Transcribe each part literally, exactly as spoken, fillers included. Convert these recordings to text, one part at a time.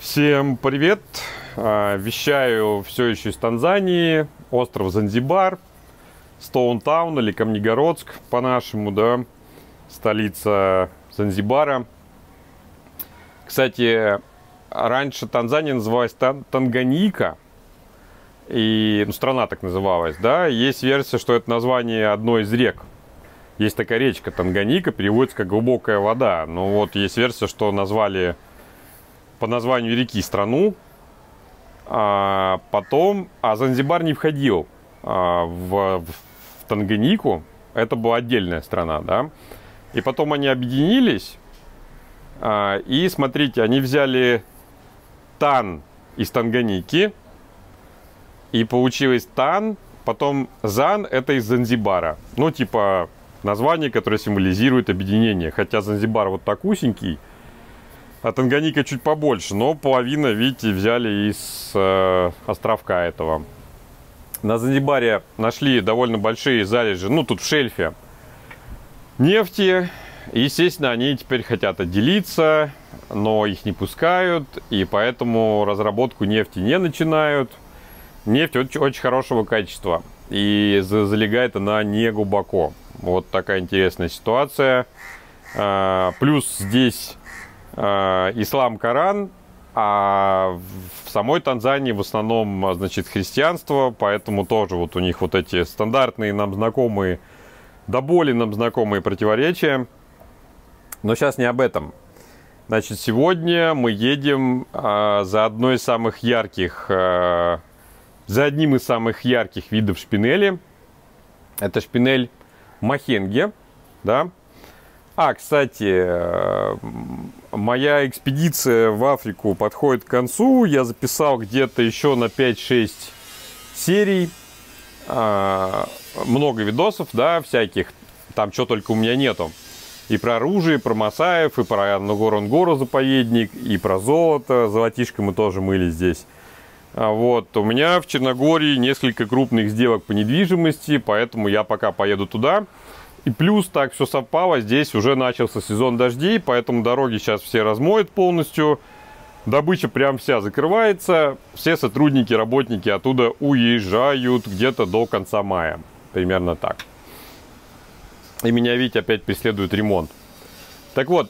Всем привет! Вещаю все еще из Танзании, остров Занзибар, Стоунтаун или Камнегородск по-нашему, да, столица Занзибара. Кстати, раньше Танзания называлась Тан Танганьика, и ну, страна так называлась, да. Есть версия, что это название одной из рек. Есть такая речка Танганьика, переводится как глубокая вода. Но вот есть версия, что назвали по названию реки страну, а потом, а Занзибар не входил а, в, в Танганьику, это была отдельная страна, да, и потом они объединились, а, и смотрите, они взяли Тан из Танганьики, и получилось Тан, потом Зан, это из Занзибара, ну, типа, название, которое символизирует объединение, хотя Занзибар вот так узенький, а Танганьика чуть побольше, но половина, видите, взяли из э, островка этого. На Занзибаре нашли довольно большие залежи, ну тут в шельфе, нефти. И, естественно, они теперь хотят отделиться, но их не пускают, и поэтому разработку нефти не начинают. Нефть очень, очень хорошего качества, и залегает она не глубоко. Вот такая интересная ситуация. А, плюс здесь ислам, Коран, а в самой Танзании в основном, значит, христианство, поэтому тоже вот у них вот эти стандартные нам знакомые, до боли нам знакомые противоречия. Но сейчас не об этом. Значит, сегодня мы едем а, за одной из самых ярких, а, за одним из самых ярких видов шпинели. Это шпинель махенге, да. А, кстати, моя экспедиция в Африку подходит к концу. Я записал где-то еще на пять-шесть серий. Много видосов, да, всяких. Там что только у меня нету. И про оружие, и про Масаев, и про Нгоронгоро заповедник, и про золото. Золотишко мы тоже мыли здесь. Вот. У меня в Черногории несколько крупных сделок по недвижимости, поэтому я пока поеду туда. И плюс так все совпало, здесь уже начался сезон дождей, поэтому дороги сейчас все размоют полностью. Добыча прям вся закрывается, все сотрудники, работники оттуда уезжают где-то до конца мая. Примерно так. И меня, видите, опять преследует ремонт. Так вот,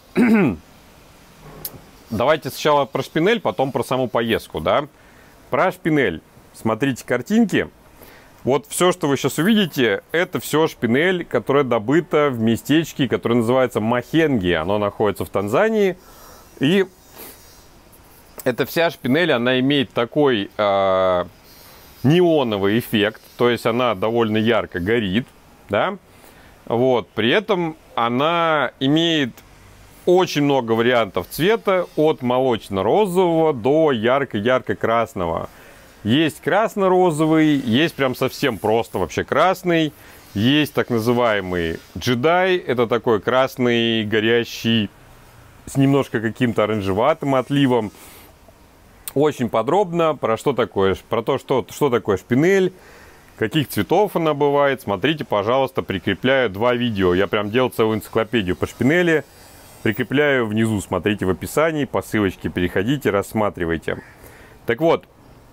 давайте сначала про шпинель, потом про саму поездку, да. Про шпинель. Смотрите картинки. Вот все, что вы сейчас увидите, это все шпинель, которая добыта в местечке, которое называется Махенге. Оно находится в Танзании. И эта вся шпинель, она имеет такой э, неоновый эффект. То есть она довольно ярко горит. Да? Вот. При этом она имеет очень много вариантов цвета. От молочно-розового до ярко-ярко-красного. Есть красно-розовый, есть прям совсем просто вообще красный. Есть так называемый джедай. Это такой красный, горящий, с немножко каким-то оранжеватым отливом. Очень подробно про что такое, про то, что, что такое шпинель, каких цветов она бывает. Смотрите, пожалуйста, прикрепляю два видео. Я прям делал целую энциклопедию по шпинели. Прикрепляю внизу, смотрите в описании, по ссылочке переходите, рассматривайте. Так вот.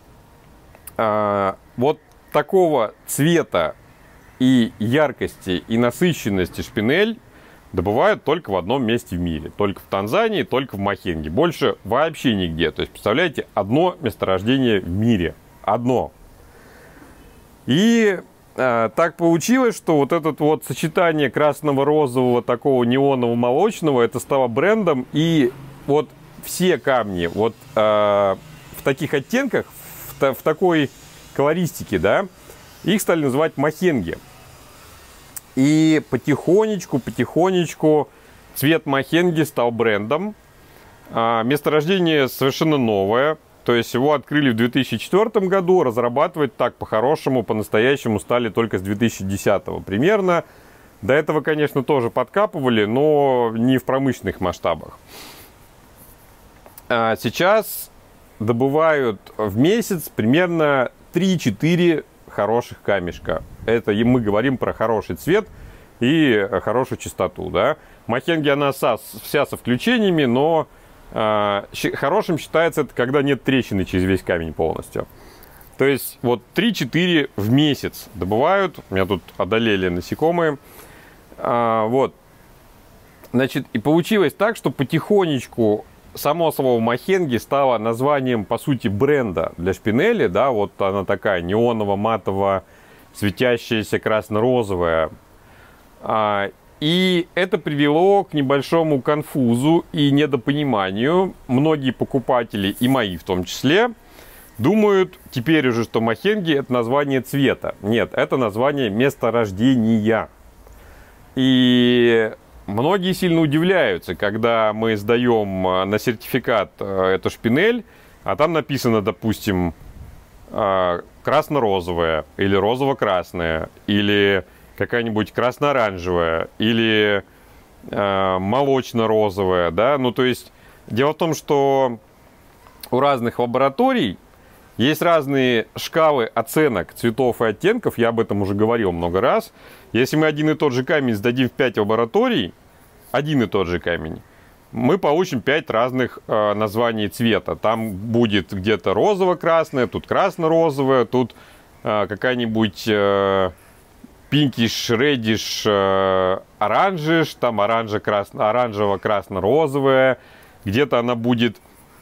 Вот такого цвета и яркости и насыщенности шпинель добывают только в одном месте в мире. Только в Танзании, только в Махенге. Больше вообще нигде. То есть, представляете, одно месторождение в мире. Одно. И э, так получилось, что вот это вот сочетание красного, розового, такого неонового, молочного, это стало брендом. И вот все камни вот э, в таких оттенках, в такой колористике, да, их стали называть махенге. И потихонечку, потихонечку цвет махенге стал брендом. А, месторождение совершенно новое. То есть его открыли в две тысячи четвёртом году. Разрабатывать так по-хорошему, по-настоящему стали только с две тысячи десятого примерно. До этого, конечно, тоже подкапывали, но не в промышленных масштабах. А сейчас добывают в месяц примерно три-четыре хороших камешка. Это мы говорим про хороший цвет и хорошую чистоту. Да? Махенге она вся со включениями, но Хорошим считается это, когда нет трещины через весь камень полностью. То есть вот три-четыре в месяц добывают. У меня тут одолели насекомые. Вот. Значит, и получилось так, что потихонечку само слово махенги стало названием, по сути, бренда для шпинели. Да, вот она такая неоново-матово светящаяся красно-розовая. И это привело к небольшому конфузу и недопониманию. Многие покупатели, и мои в том числе, думают теперь уже, что махенги это название цвета. Нет, это название месторождения. И многие сильно удивляются, когда мы сдаем на сертификат эту шпинель, а там написано, допустим, красно-розовая, или розово-красная, или какая-нибудь красно-оранжевая, или э, молочно-розовая, да, ну, то есть, дело в том, что у разных лабораторий есть разные шкалы оценок цветов и оттенков, я об этом уже говорил много раз. Если мы один и тот же камень сдадим в пять лабораторий, один и тот же камень, мы получим пять разных э, названий цвета. Там будет где-то розово-красное, тут красно-розовое, тут э, какая-нибудь... Э, пинкиш, редиш, оранжиш, там оранжево-красно-розовая, где-то она будет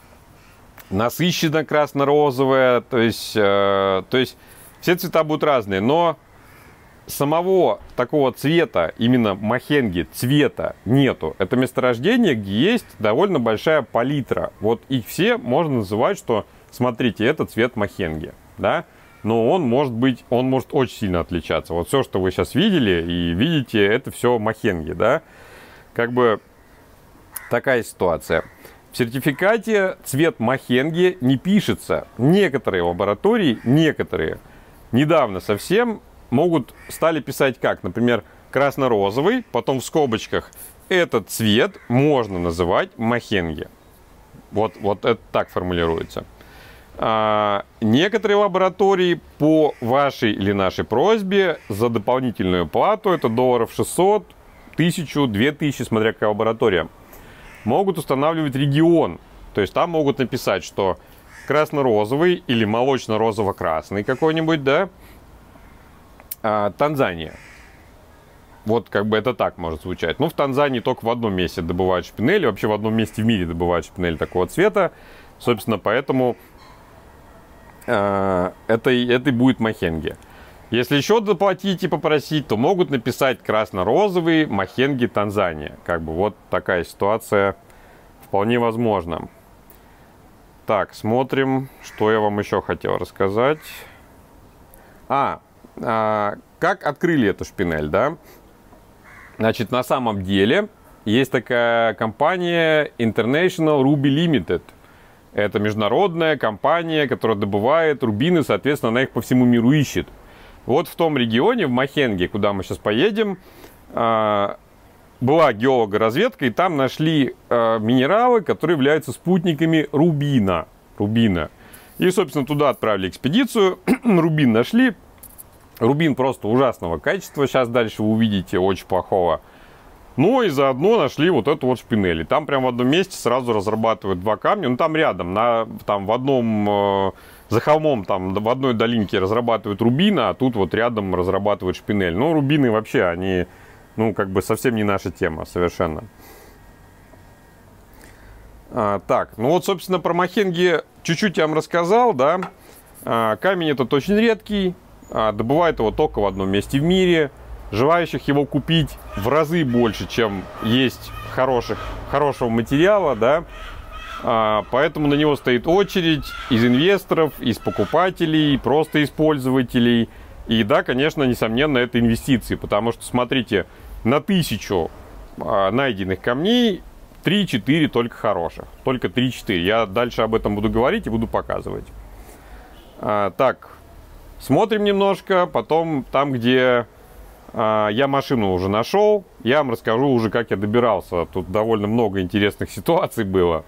насыщенно красно-розовая, то есть, э, то есть все цвета будут разные, но самого такого цвета, именно махенги, цвета нету. Это месторождение, где есть довольно большая палитра. Вот их все можно называть, что, смотрите, это цвет махенги, да? Но он может быть, он может очень сильно отличаться. Вот все, что вы сейчас видели и видите, это все махенги, да? Как бы такая ситуация. В сертификате цвет махенги не пишется. Некоторые лаборатории, некоторые, недавно совсем могут стали писать как, например, красно-розовый, потом в скобочках этот цвет можно называть махенги. Вот, вот это так формулируется. А, некоторые лаборатории по вашей или нашей просьбе за дополнительную плату, это долларов шестьсот, тысячу, две тысячи, смотря какая лаборатория, могут устанавливать регион. То есть там могут написать, что красно-розовый или молочно-розово-красный какой-нибудь, да, а, Танзания. Вот как бы это так может звучать. Но в Танзании только в одном месте добывают шпинели, вообще в одном месте в мире добывают шпинель такого цвета. Собственно, поэтому Это, это будет махенги. Если еще доплатить и попросить, то могут написать красно-розовый махенги Танзания. Как бы вот такая ситуация вполне возможна. Так, смотрим, что я вам еще хотел рассказать. А, а как открыли эту шпинель, да? Значит, на самом деле есть такая компания International Ruby Limited. Это международная компания, которая добывает рубины, соответственно, она их по всему миру ищет. Вот в том регионе, в Махенге, куда мы сейчас поедем, была геологоразведка, и там нашли минералы, которые являются спутниками рубина. рубина. И, собственно, туда отправили экспедицию, рубин нашли. Рубин просто ужасного качества, сейчас дальше вы увидите, очень плохого. Ну и заодно нашли вот эту вот шпинель. И там прямо в одном месте сразу разрабатывают два камня. Ну там рядом, на, там в одном, э, за холмом, там в одной долинке разрабатывают рубин, а тут вот рядом разрабатывают шпинель. Ну рубины вообще, они, ну как бы совсем не наша тема, совершенно. А, так, ну вот, собственно, про махенги чуть-чуть я вам рассказал, да. А, камень этот очень редкий, а, добывают его только в одном месте в мире. Желающих его купить в разы больше, чем есть хороших, хорошего материала, да. А, поэтому на него стоит очередь из инвесторов, из покупателей, просто из пользователей. И да, конечно, несомненно, это инвестиции, потому что, смотрите, на тысячу а, найденных камней три-четыре только хороших. Только три-четыре. Я дальше об этом буду говорить и буду показывать. А, так, смотрим немножко, потом там, где... Я машину уже нашел, я вам расскажу уже, как я добирался. Тут довольно много интересных ситуаций было.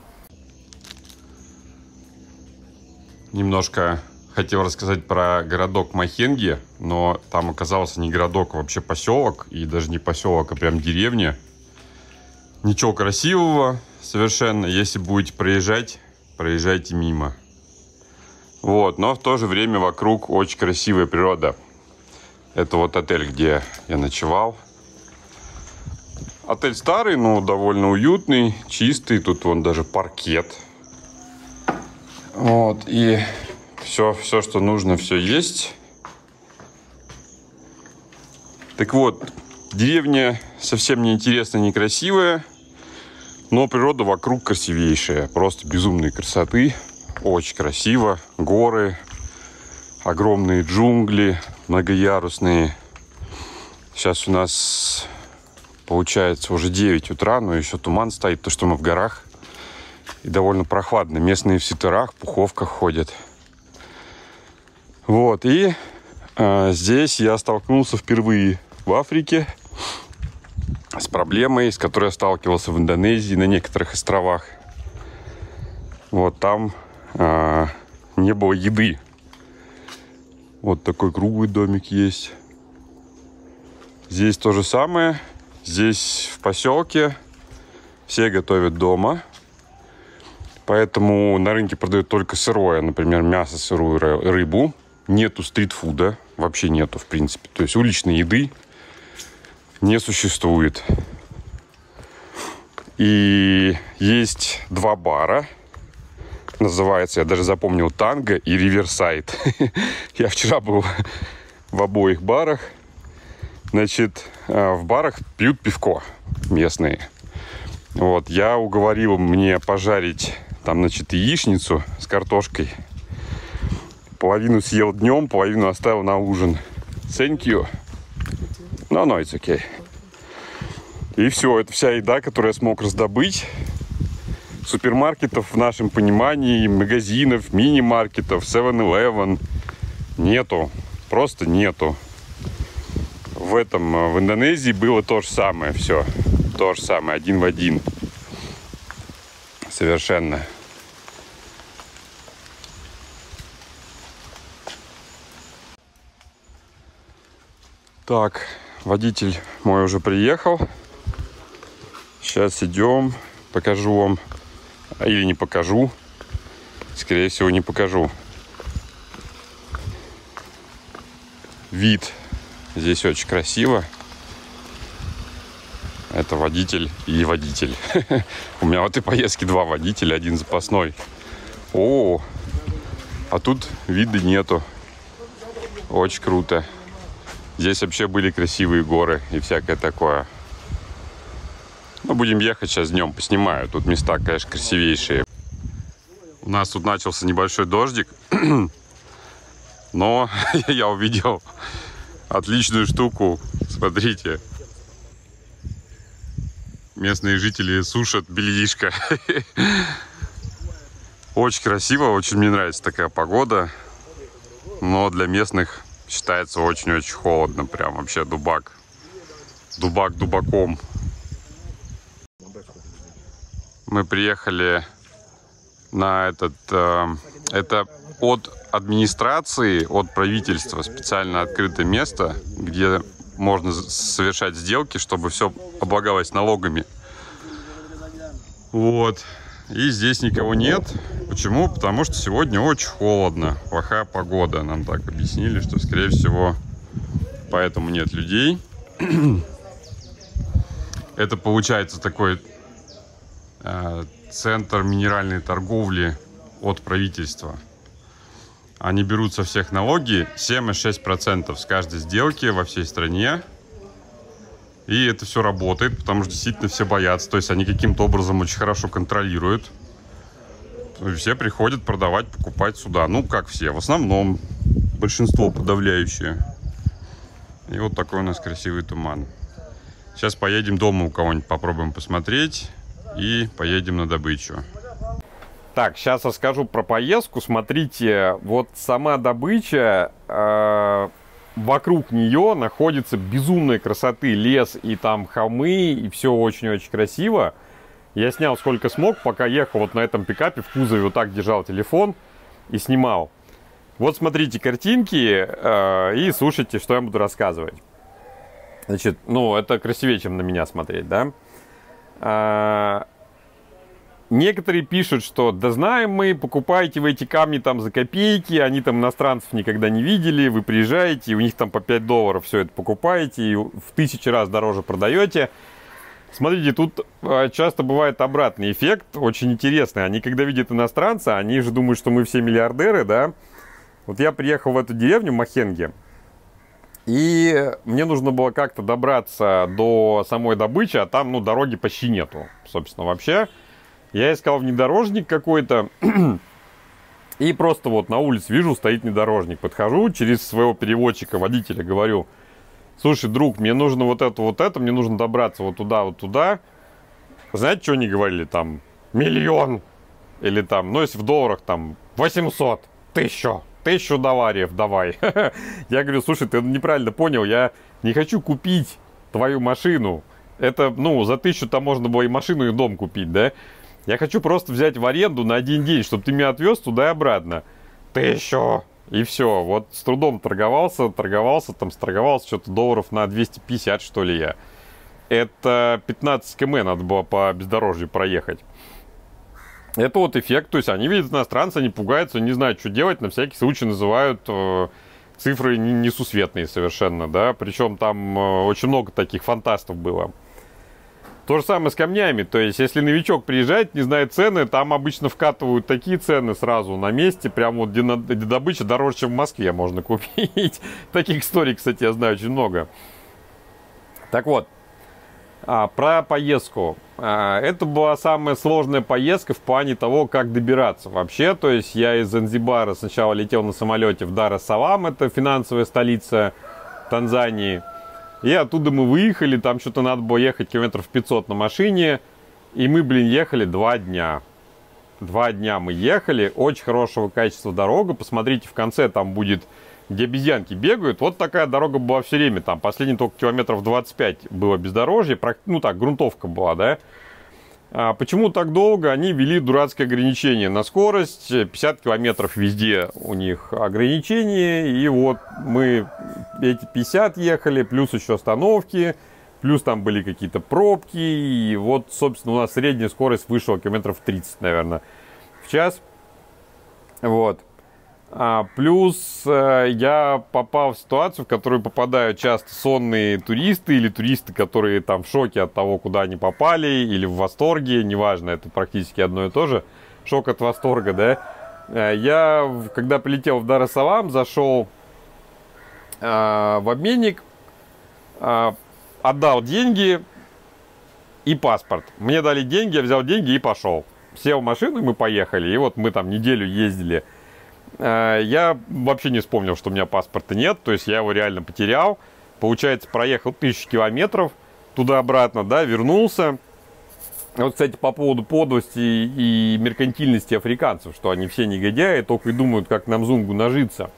Немножко хотел рассказать про городок Махенги, но там оказался не городок, а вообще поселок. И даже не поселок, а прям деревня. Ничего красивого, совершенно. Если будете проезжать, проезжайте мимо. Вот, но в то же время вокруг очень красивая природа. Это вот отель, где я ночевал. Отель старый, но довольно уютный, чистый. Тут вон даже паркет. Вот, и все, все, что нужно, все есть. Так вот, деревня совсем не интересная, некрасивая, но природа вокруг красивейшая. Просто безумной красоты. Очень красиво. Горы, огромные джунгли, многоярусные. Сейчас у нас получается уже девять утра, но еще туман стоит, то что мы в горах. И довольно прохладно. Местные в свитерах, пуховках ходят. Вот, и э, здесь я столкнулся впервые в Африке с проблемой, с которой я сталкивался в Индонезии на некоторых островах. Вот там э, не было еды. Вот такой круглый домик есть. Здесь то же самое. Здесь в поселке все готовят дома. Поэтому на рынке продают только сырое, например, мясо, сырую рыбу. Нету стритфуда, вообще нету, в принципе. То есть уличной еды не существует. И есть два бара. Называется, я даже запомнил, Танго и Риверсайд. Я вчера был в обоих барах. Значит, в барах пьют пивко местные. Вот, я уговорил мне пожарить там, значит, яичницу с картошкой. Половину съел днем, половину оставил на ужин. Thank you. No, no, it's okay. И все, это вся еда, которую я смог раздобыть. Супермаркетов в нашем понимании, магазинов, мини-маркетов, севен элевен нету. Просто нету. В этом, в Индонезии было то же самое. Все, то же самое, один в один. Совершенно. Так, водитель мой уже приехал. Сейчас идем, покажу вам. Или не покажу. Скорее всего, не покажу. Вид здесь очень красиво. Это водитель и водитель. У меня в этой поездке два водителя, один запасной. О, а тут вида нету. Очень круто. Здесь вообще были красивые горы и всякое такое. Ну, будем ехать сейчас днем, поснимаю. Тут места, конечно, красивейшие. У нас тут начался небольшой дождик. Но я увидел отличную штуку. Смотрите. Местные жители сушат бельишко. Очень красиво, очень мне нравится такая погода. Но для местных считается очень-очень холодно. Прям вообще дубак. Дубак дубаком. Мы приехали на этот... Э, это от администрации, от правительства специально открытое место, где можно совершать сделки, чтобы все облагалось налогами. Вот. И здесь никого нет. Почему? Потому что сегодня очень холодно. Плохая погода. Нам так объяснили, что, скорее всего, поэтому нет людей. Это получается такой э, центр минеральной торговли от правительства. Они берут со всех налоги семь и шесть десятых процента с каждой сделки во всей стране. И это все работает, потому что действительно все боятся. То есть они каким-то образом очень хорошо контролируют. Все приходят продавать, покупать сюда. Ну, как все. В основном большинство подавляющее. И вот такой у нас красивый туман. Сейчас поедем дома у кого-нибудь, попробуем посмотреть. И поедем на добычу. Так, сейчас расскажу про поездку. Смотрите, вот сама добыча, э, вокруг нее находится безумной красоты лес и там холмы, и все очень-очень красиво. Я снял сколько смог, пока ехал вот на этом пикапе в кузове, вот так держал телефон и снимал. Вот смотрите картинки э, и слушайте, что я буду рассказывать. Значит, ну это красивее, чем на меня смотреть, да? Э, некоторые пишут, что да знаем мы, покупаете вы эти камни там за копейки, они там иностранцев никогда не видели, вы приезжаете, и у них там по пять долларов все это покупаете, и в тысячу раз дороже продаете. Смотрите, тут часто бывает обратный эффект, очень интересный. Они, когда видят иностранца, они же думают, что мы все миллиардеры, да. Вот я приехал в эту деревню Махенге, и мне нужно было как-то добраться до самой добычи, а там, ну, дороги почти нету, собственно, вообще. Я искал внедорожник какой-то, и просто вот на улице вижу, стоит внедорожник. Подхожу, через своего переводчика, водителя, говорю: слушай, друг, мне нужно вот это, вот это, мне нужно добраться вот туда, вот туда. Знаете, что они говорили там? Миллион. Или там, ну, если в долларах, там, восемьсот, тысячу, тысячу долларов давай. Я говорю: слушай, ты неправильно понял, я не хочу купить твою машину. Это, ну, за тысячу там можно было и машину, и дом купить, да? Я хочу просто взять в аренду на один день, чтобы ты меня отвез туда и обратно. Тысячу. И все, вот с трудом торговался, торговался, там сторговался что-то долларов на двести пятьдесят, что ли, я. Это пятнадцать километров надо было по бездорожью проехать. Это вот эффект, то есть они видят иностранца, они пугаются, не знают, что делать, на всякий случай называют э, цифры несусветные совершенно, да. Причем там э, очень много таких фантастов было. То же самое с камнями, то есть если новичок приезжает, не знает цены, там обычно вкатывают такие цены сразу на месте, прям вот где, на, где добыча дороже, чем в Москве можно купить. Таких историй, кстати, я знаю очень много. Так вот, а, про поездку. А, это была самая сложная поездка в плане того, как добираться вообще. То есть я из Занзибара сначала летел на самолете в Дар-эс-Салам, это финансовая столица Танзании. И оттуда мы выехали, там что-то надо было ехать километров пятьсот на машине. И мы, блин, ехали два дня. Два дня мы ехали, очень хорошего качества дорога. Посмотрите, в конце там будет, где обезьянки бегают. Вот такая дорога была все время. Там последний только километров двадцать пять было бездорожье. Ну так, грунтовка была, да. А почему так долго? Они ввели дурацкое ограничение на скорость. пятьдесят километров везде у них ограничение. И вот мы эти пятьдесят ехали, плюс еще остановки, плюс там были какие-то пробки. И вот, собственно, у нас средняя скорость вышла километров тридцать, наверное, в час. Вот. А, плюс э, я попал в ситуацию, в которую попадают часто сонные туристы или туристы, которые там в шоке от того, куда они попали, или в восторге, неважно, это практически одно и то же. Шок от восторга, да. Э, я, когда прилетел в Дар-эс-Салам, зашел э, в обменник, э, отдал деньги и паспорт. Мне дали деньги, я взял деньги и пошел. Сел в машину, и мы поехали. И вот мы там неделю ездили. Я вообще не вспомнил, что у меня паспорта нет, то есть я его реально потерял. Получается, проехал тысячу километров туда-обратно, да, вернулся. Вот, кстати, по поводу подлости и меркантильности африканцев, что они все негодяи, только и думают, как на Мзунгу нажиться.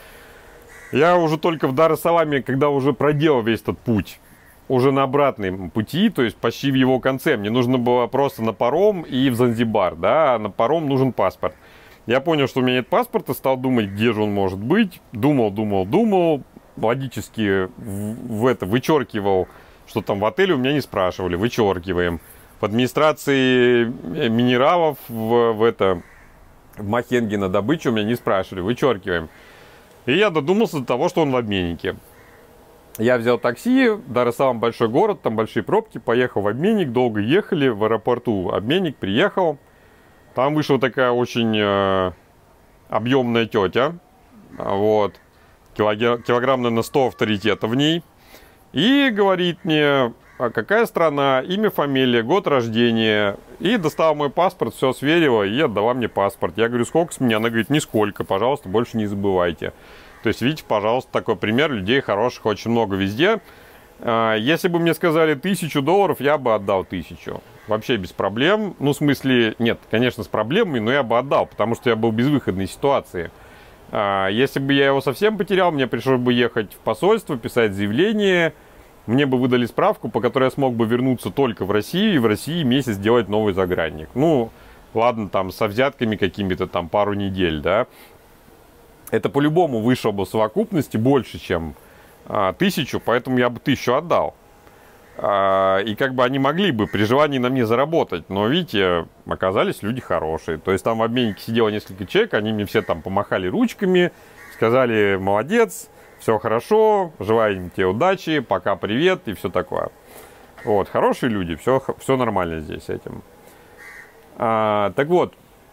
Я уже только в Дар-эс-Саламе, когда уже проделал весь этот путь, уже на обратном пути, то есть почти в его конце, мне нужно было просто на паром и в Занзибар, да, а на паром нужен паспорт. Я понял, что у меня нет паспорта, стал думать, где же он может быть. Думал, думал, думал. Логически в, в это вычеркивал, что там в отеле у меня не спрашивали. Вычеркиваем. В администрации минералов в, в, это, в Махенге на добычу у меня не спрашивали. Вычеркиваем. И я додумался до того, что он в обменнике. Я взял такси. Дар-эс-Салам большой город, там большие пробки. Поехал в обменник, долго ехали. В аэропорту обменник, приехал. Там вышла такая очень э, объемная тетя, вот, килограмм, килограмм, наверное, сто авторитета в ней, и говорит мне, а какая страна, имя, фамилия, год рождения, и достала мой паспорт, все сверила и отдала мне паспорт. Я говорю, сколько с меня? Она говорит, нисколько, пожалуйста, больше не забывайте. То есть, видите, пожалуйста, такой пример, людей хороших очень много везде. Если бы мне сказали тысячу долларов, я бы отдал тысячу. Вообще без проблем. Ну, в смысле, нет, конечно, с проблемами, но я бы отдал, потому что я был в безвыходной ситуации. Если бы я его совсем потерял, мне пришлось бы ехать в посольство, писать заявление. Мне бы выдали справку, по которой я смог бы вернуться только в Россию, и в России месяц делать новый загранник. Ну, ладно, там, со взятками какими-то там пару недель, да. Это по-любому вышло бы в совокупности больше, чем а, тысячу, поэтому я бы тысячу отдал. И как бы они могли бы при желании на мне заработать. Но, видите, оказались люди хорошие. То есть там в обменнике сидело несколько человек, они мне все там помахали ручками, сказали: молодец, все хорошо, желаем тебе удачи, пока, привет и все такое. Вот, хорошие люди, все, все нормально здесь с этим. А, так вот,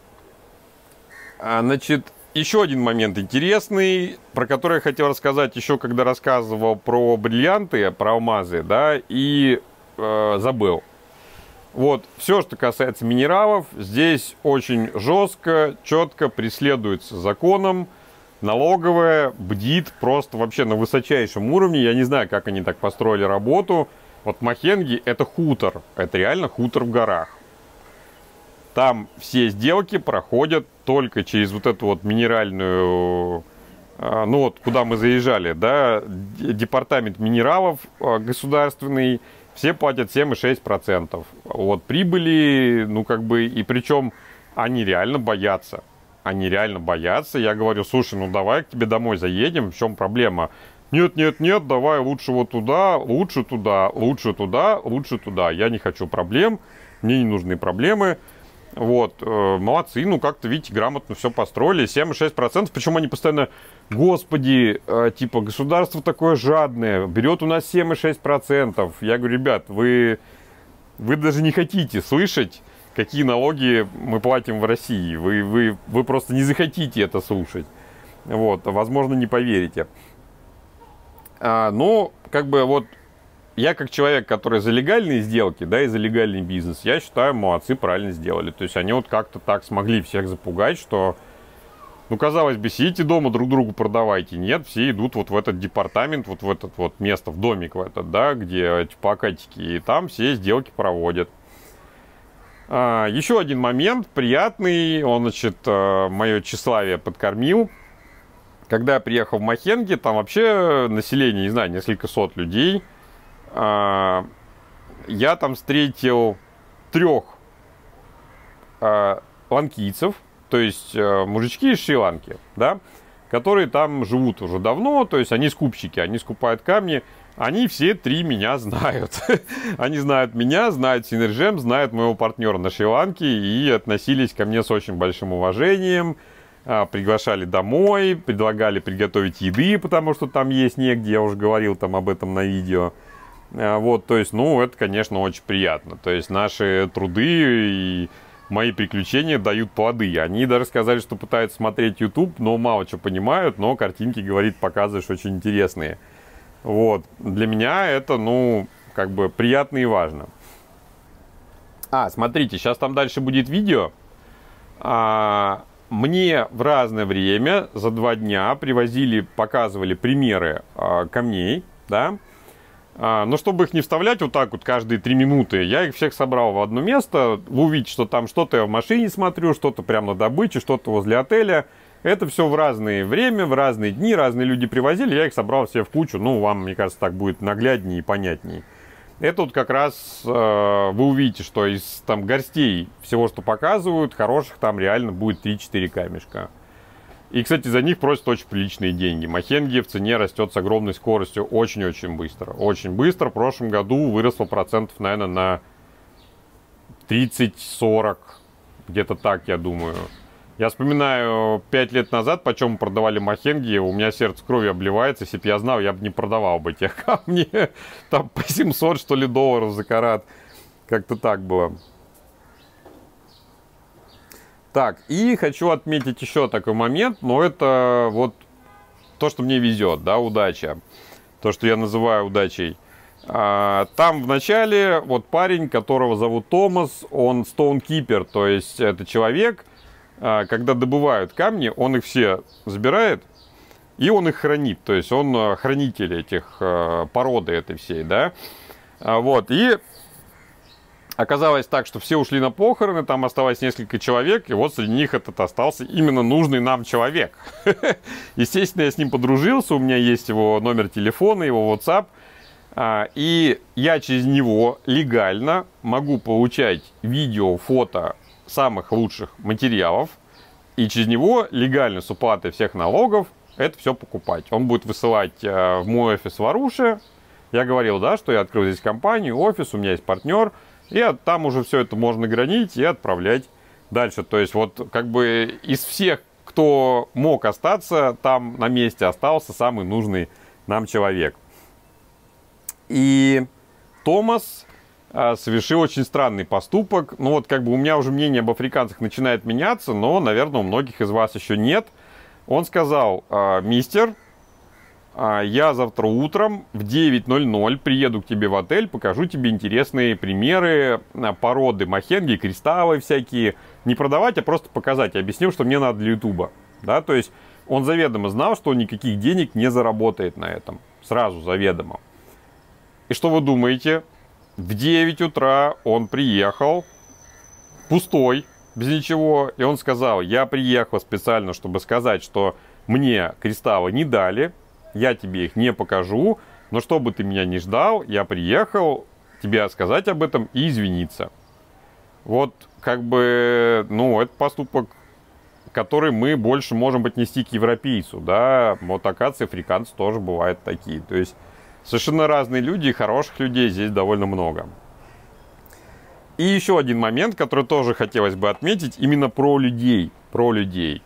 а, значит, еще один момент интересный, про который я хотел рассказать еще, когда рассказывал про бриллианты, про алмазы, да, и э, забыл. Вот, все, что касается минералов, здесь очень жестко, четко преследуется законом. Налоговая бдит просто вообще на высочайшем уровне. Я не знаю, как они так построили работу. Вот Махенги — это хутор, это реально хутор в горах. Там все сделки проходят только через вот эту вот минеральную, ну вот куда мы заезжали, да, департамент минералов государственный, все платят семь и шесть десятых процента. Вот прибыли, ну как бы, и причем они реально боятся, они реально боятся. Я говорю: слушай, ну давай к тебе домой заедем, в чем проблема? Нет, нет, нет, давай лучше вот туда, лучше туда, лучше туда, лучше туда. Я не хочу проблем, мне не нужны проблемы. Вот, э, молодцы, ну как-то, видите, грамотно все построили, семь и шесть десятых процента, причем они постоянно: господи, э, типа, государство такое жадное, берет у нас семь и шесть десятых процента. Я говорю: ребят, вы, вы даже не хотите слышать, какие налоги мы платим в России, вы, вы, вы просто не захотите это слушать, вот, возможно, не поверите. А, ну, как бы вот, я как человек, который за легальные сделки, да, и за легальный бизнес, я считаю, молодцы, правильно сделали. То есть они вот как-то так смогли всех запугать, что, ну, казалось бы, сидите дома, друг другу продавайте. Нет, все идут вот в этот департамент, вот в этот вот место, в домик в этот, да, где эти плакатики, и там все сделки проводят. А, еще один момент приятный, он, значит, мое тщеславие подкормил. Когда я приехал в Махенги, там вообще население, не знаю, несколько сот людей. Я там встретил трех ланкийцев, то есть мужички из Шри-Ланки, да, которые там живут уже давно, то есть они скупщики, они скупают камни, они все три меня знают. Они знают меня, знают Синерджем, знают моего партнера на Шри-Ланке и относились ко мне с очень большим уважением, приглашали домой, предлагали приготовить еды, потому что там есть негде, я уже говорил там об этом на видео. Вот, то есть, ну, это, конечно, очень приятно. То есть, наши труды и мои приключения дают плоды. Они даже сказали, что пытаются смотреть YouTube, но мало что понимают, но картинки, говорит, показываешь очень интересные. Вот, для меня это, ну, как бы приятно и важно. А, смотрите, сейчас там дальше будет видео. А, мне в разное время, за два дня, привозили, показывали примеры а, камней, да. А, но чтобы их не вставлять вот так вот каждые три минуты, я их всех собрал в одно место. Вы увидите, что там что-то я в машине смотрю, что-то прямо на добыче, что-то возле отеля. Это все в разное время, в разные дни, разные люди привозили. Я их собрал все в кучу. Ну, вам, мне кажется, так будет нагляднее и понятнее. Это вот как раз э, вы увидите, что из там горстей всего, что показывают, хороших там реально будет три-четыре камешка. И, кстати, за них просят очень приличные деньги. Махенги в цене растет с огромной скоростью очень-очень быстро. Очень быстро. В прошлом году выросло процентов, наверное, на тридцать-сорок. Где-то так, я думаю. Я вспоминаю, пять лет назад, почем мы продавали махенги, у меня сердце кровью обливается. Если бы я знал, я бы не продавал бы тех камней. Там по семьсот, что ли, долларов за карат. Как-то так было. Так, и хочу отметить еще такой момент, но это вот то, что мне везет, да, удача. То, что я называю удачей. А, там в начале вот парень, которого зовут Томас, он стоункипер, то есть это человек, а, когда добывают камни, он их все забирает и он их хранит. То есть он хранитель этих а, породы этой всей, да. А, вот, и... Оказалось так, что все ушли на похороны, там осталось несколько человек, и вот среди них этот остался именно нужный нам человек. Естественно, я с ним подружился, у меня есть его номер телефона, его WhatsApp, и я через него легально могу получать видео, фото самых лучших материалов, и через него легально с уплатой всех налогов это все покупать. Он будет высылать в мой офис в Аруше, Я говорил, да, что я открыл здесь компанию, офис, у меня есть партнер, и там уже все это можно гранить и отправлять дальше. То есть вот как бы из всех, кто мог остаться там на месте, остался самый нужный нам человек. И Томас а, совершил очень странный поступок. Ну вот как бы у меня уже мнение об африканцах начинает меняться, но, наверное, у многих из вас еще нет. Он сказал: мистер, я завтра утром в девять ноль ноль приеду к тебе в отель, покажу тебе интересные примеры породы мохенги, кристаллы всякие. Не продавать, а просто показать. Я объяснил, что мне надо для ютуба. Да, то есть он заведомо знал, что он никаких денег не заработает на этом. Сразу заведомо. И что вы думаете? В девять утра он приехал, пустой, без ничего. И он сказал: я приехал специально, чтобы сказать, что мне кристаллы не дали. Я тебе их не покажу. Но чтобы ты меня не ждал, я приехал тебе сказать об этом и извиниться. Вот как бы, ну, это поступок, который мы больше можем отнести к европейцу, да. Вот, оказывается, африканцы тоже бывают такие. То есть совершенно разные люди, и хороших людей здесь довольно много. И еще один момент, который тоже хотелось бы отметить, именно про людей. Про людей.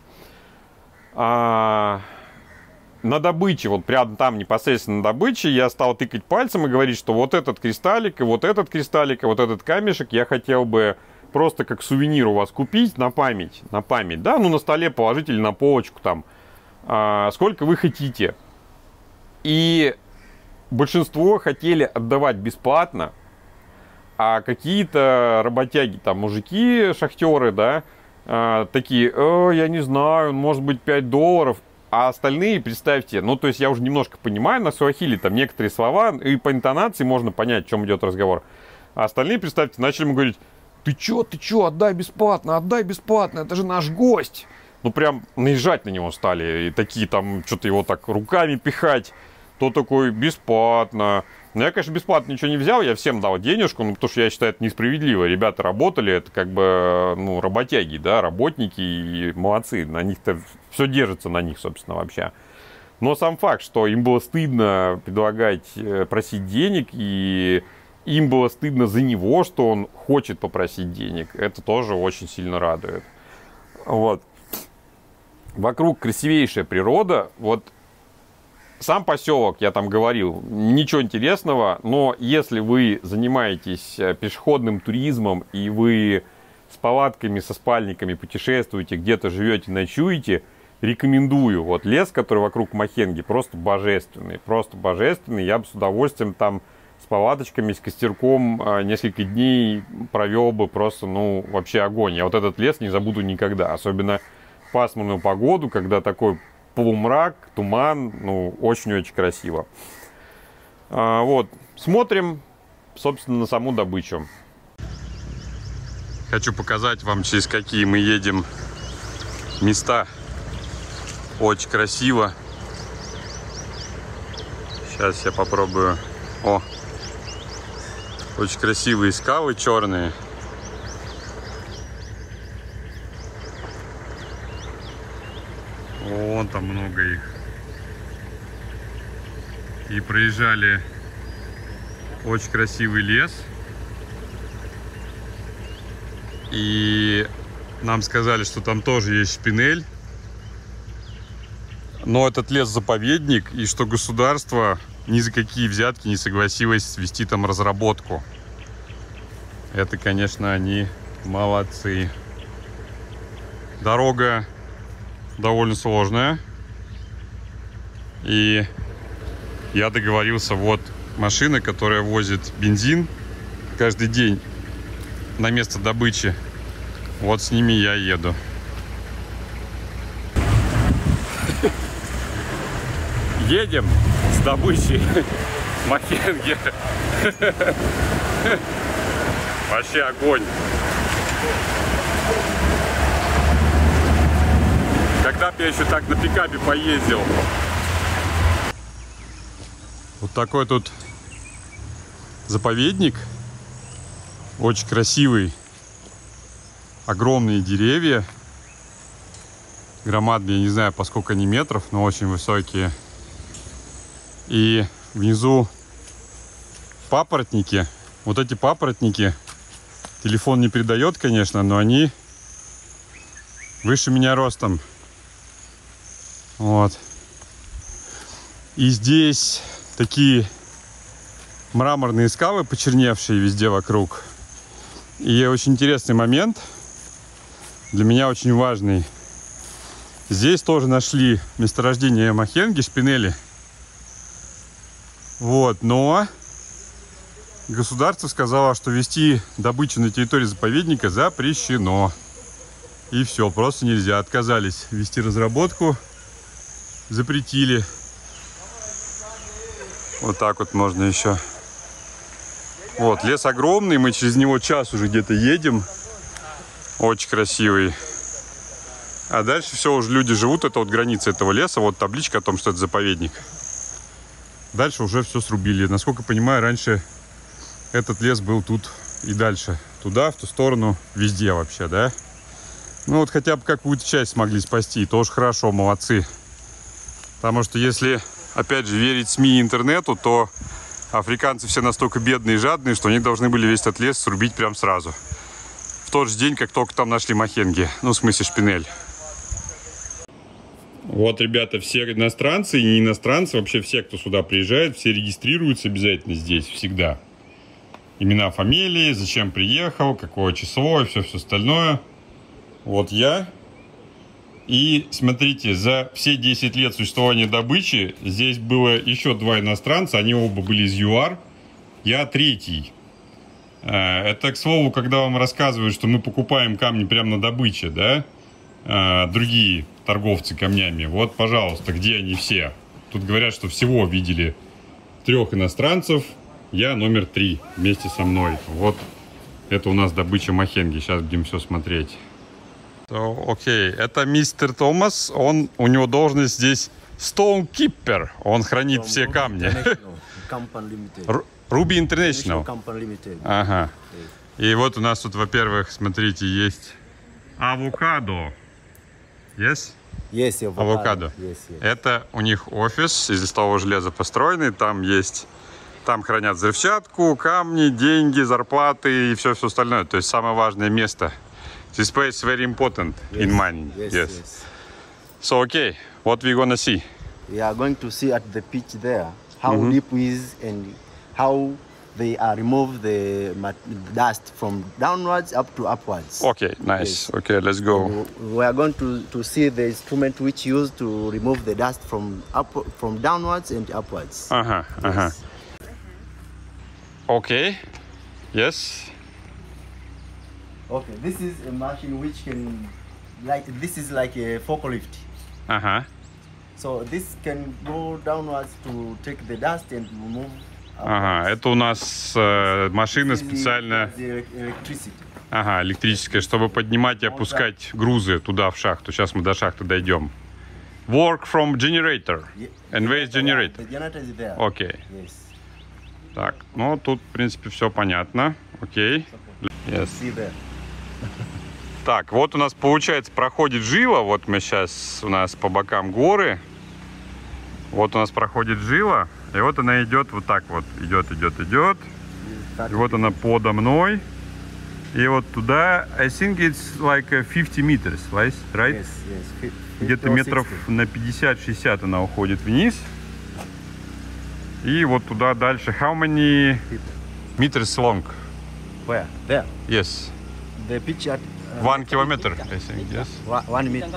А, на добыче, вот прямо там непосредственно на добыче, я стал тыкать пальцем и говорить, что вот этот кристаллик, и вот этот кристаллик, и вот этот камешек я хотел бы просто как сувенир у вас купить на память. На память, да, ну на столе положить или на полочку там. А, сколько вы хотите. И большинство хотели отдавать бесплатно, а какие-то работяги, там, мужики, шахтеры, да, э, такие: э, я не знаю, может быть, пять долларов, а остальные, представьте, ну, то есть я уже немножко понимаю на суахили, там, некоторые слова, и по интонации можно понять, о чем идет разговор, а остальные, представьте, начали ему говорить: ты чё, ты чё, отдай бесплатно, отдай бесплатно, это же наш гость. Ну, прям наезжать на него стали, и такие там, что-то его так руками пихать. То такой: бесплатно. Ну, я, конечно, бесплатно ничего не взял, я всем дал денежку, ну, потому что я считаю, это несправедливо. Ребята работали, это как бы, ну, работяги, да, работники, и молодцы. На них-то все держится, на них, собственно, вообще. Но сам факт, что им было стыдно предлагать, просить денег, и им было стыдно за него, что он хочет попросить денег, это тоже очень сильно радует. Вот. Вокруг красивейшая природа, вот. Сам поселок, я там говорил, ничего интересного, но если вы занимаетесь пешеходным туризмом и вы с палатками, со спальниками путешествуете, где-то живете, ночуете, рекомендую. Вот лес, который вокруг Мохенги, просто божественный, просто божественный. Я бы с удовольствием там с палаточками, с костерком несколько дней провел бы, просто, ну, вообще огонь. Я вот этот лес не забуду никогда, особенно в пасмурную погоду, когда такой полумрак, туман, ну, очень-очень красиво. А, вот, смотрим, собственно, на саму добычу. Хочу показать вам, через какие мы едем места. Очень красиво. Сейчас я попробую. О, очень красивые скалы черные. Вон там много их. И проезжали очень красивый лес. И нам сказали, что там тоже есть шпинель. Но этот лес заповедник, и что государство ни за какие взятки не согласилось вести там разработку. Это, конечно, они молодцы. Дорога довольно сложная. И я договорился, вот машина, которая возит бензин каждый день на место добычи. Вот с ними я еду. Едем с добычей Мохенги. Вообще огонь. Когда бы я еще так на пикапе поездил. Вот такой тут заповедник. Очень красивый. Огромные деревья. Громадные, я не знаю, по сколько они метров, но очень высокие. И внизу папоротники. Вот эти папоротники телефон не передает, конечно, но они выше меня ростом. Вот. И здесь такие мраморные скалы, почерневшие везде вокруг. И очень интересный момент, для меня очень важный. Здесь тоже нашли месторождение махенги, шпинели. Вот, но государство сказало, что вести добычу на территории заповедника запрещено. И все, просто нельзя. Отказались вести разработку, запретили. Вот так вот можно еще. Вот, лес огромный, мы через него час уже где-то едем. Очень красивый. А дальше все, уже люди живут, это вот граница этого леса, вот табличка о том, что это заповедник. Дальше уже все срубили. Насколько понимаю, раньше этот лес был тут и дальше. Туда, в ту сторону, везде вообще, да? Ну вот хотя бы какую-то часть смогли спасти, тоже хорошо, молодцы. Потому что если, опять же, верить СМИ и интернету, то африканцы все настолько бедные и жадные, что они должны были весь этот лес срубить прям сразу. В тот же день, как только там нашли махенги. Ну, в смысле, шпинель. Вот, ребята, все иностранцы и не иностранцы, вообще все, кто сюда приезжает, все регистрируются обязательно здесь, всегда. Имена, фамилии, зачем приехал, какое число и все-все остальное. Вот я. И смотрите, за все десять лет существования добычи здесь было еще два иностранца, они оба были из ЮАР, я третий. Это, к слову, когда вам рассказывают, что мы покупаем камни прямо на добыче, да, другие торговцы камнями, вот, пожалуйста, где они все? Тут говорят, что всего видели трех иностранцев, я номер три вместе со мной. Вот это у нас добыча махенги, сейчас будем все смотреть. So, окей, okay. Это мистер Томас, он, у него должность здесь Stonekeeper, он хранит From все камни. Ruby International. Ага. И вот у нас тут, во-первых, смотрите, есть авокадо. Yes? Yes, авокадо. Yes, yes. Это у них офис из листового железа построенный, там есть, там хранят взрывчатку, камни, деньги, зарплаты и все-все остальное. То есть самое важное место. This place is very important yes. in mining. Yes, yes. yes. So, okay, what we gonna see? We are going to see at the pitch there how Mm-hmm. deep it is and how they uh, remove the dust from downwards up to upwards. Okay, nice. Yes. Okay, let's go. And we are going to, to see the instrument which used to remove the dust from up from downwards and upwards. Uh-huh, yes. uh-huh. Okay, yes. Okay, this is a machine which can, like, this is like a forklift. Uh-huh. So this can go downwards to take the dust and remove. Ага, это у нас э, машина специальная. Ага, электрическая, чтобы поднимать и опускать грузы туда в шахту. Сейчас мы до шахты дойдем. Work from generator. And where is generator? Окей. Okay. Так, ну тут, в принципе, все понятно. Окей. Okay. Yes. Так, вот у нас, получается, проходит жила. Вот мы сейчас, у нас по бокам горы. Вот у нас проходит жила. И вот она идет вот так вот. Идет, идет, идет. И вот она подо мной. И вот туда, I think it's like fifty meters, right? Yes, yes. Где-то метров на пятьдесят-шестьдесят она уходит вниз. И вот туда дальше. How many meters long? Where? There? Yes. The pitch at uh, one kilometer, I think, yes. One meter.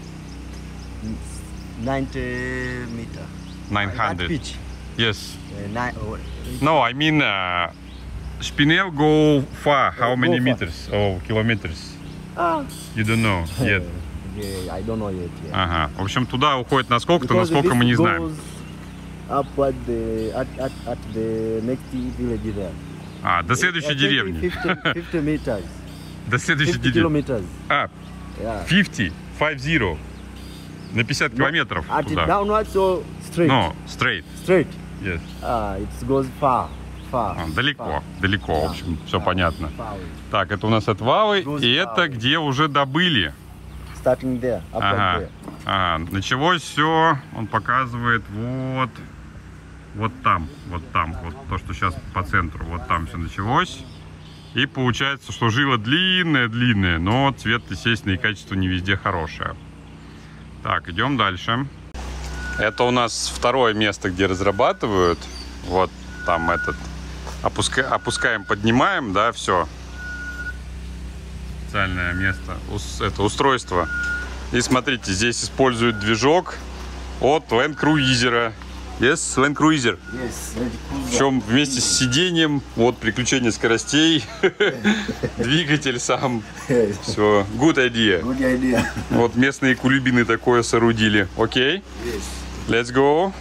ninety meter. nine hundred. Pitch. Yes. Uh, nine, oh, no, I mean, uh, Spinel go far. How uh, many far. meters or kilometers? Ah. You don't know yet. Yeah, I don't know yet. Yeah. Ага. В общем, туда уходит насколько-то, насколько мы не знаем. Up at the, at, at, at the next village there. А, до следующей деревни. fifty meters. До следующей деревни. А, yeah. fifty, five zero. На пятьдесят километров at туда. Downwards or straight? No, straight. Straight. Yes. Ah, it goes far. Far. А, далеко, far. далеко, Yeah. в общем, все far. понятно. Far. Так, это у нас отвалы, Goes и far. это где уже добыли. Starting there, up Ага, there. ага, началось все, он показывает, вот, вот там, вот там, вот то, что сейчас по центру, вот там все началось. И получается, что жила длинная-длинная, но цвет, естественно, и качество не везде хорошее. Так, идем дальше. Это у нас второе место, где разрабатывают. Вот там этот. Опуска... Опускаем, поднимаем, да, все. Специальное место, это устройство. И смотрите, здесь используют движок от Land Cruiser. Yes, Land Cruiser. Yes, Land Cruiser. Причем вместе с сиденьем, вот приключение скоростей, двигатель сам. Все, good idea. Good idea. Вот местные кулибины такое соорудили. Окей, okay. Yes. Let's go.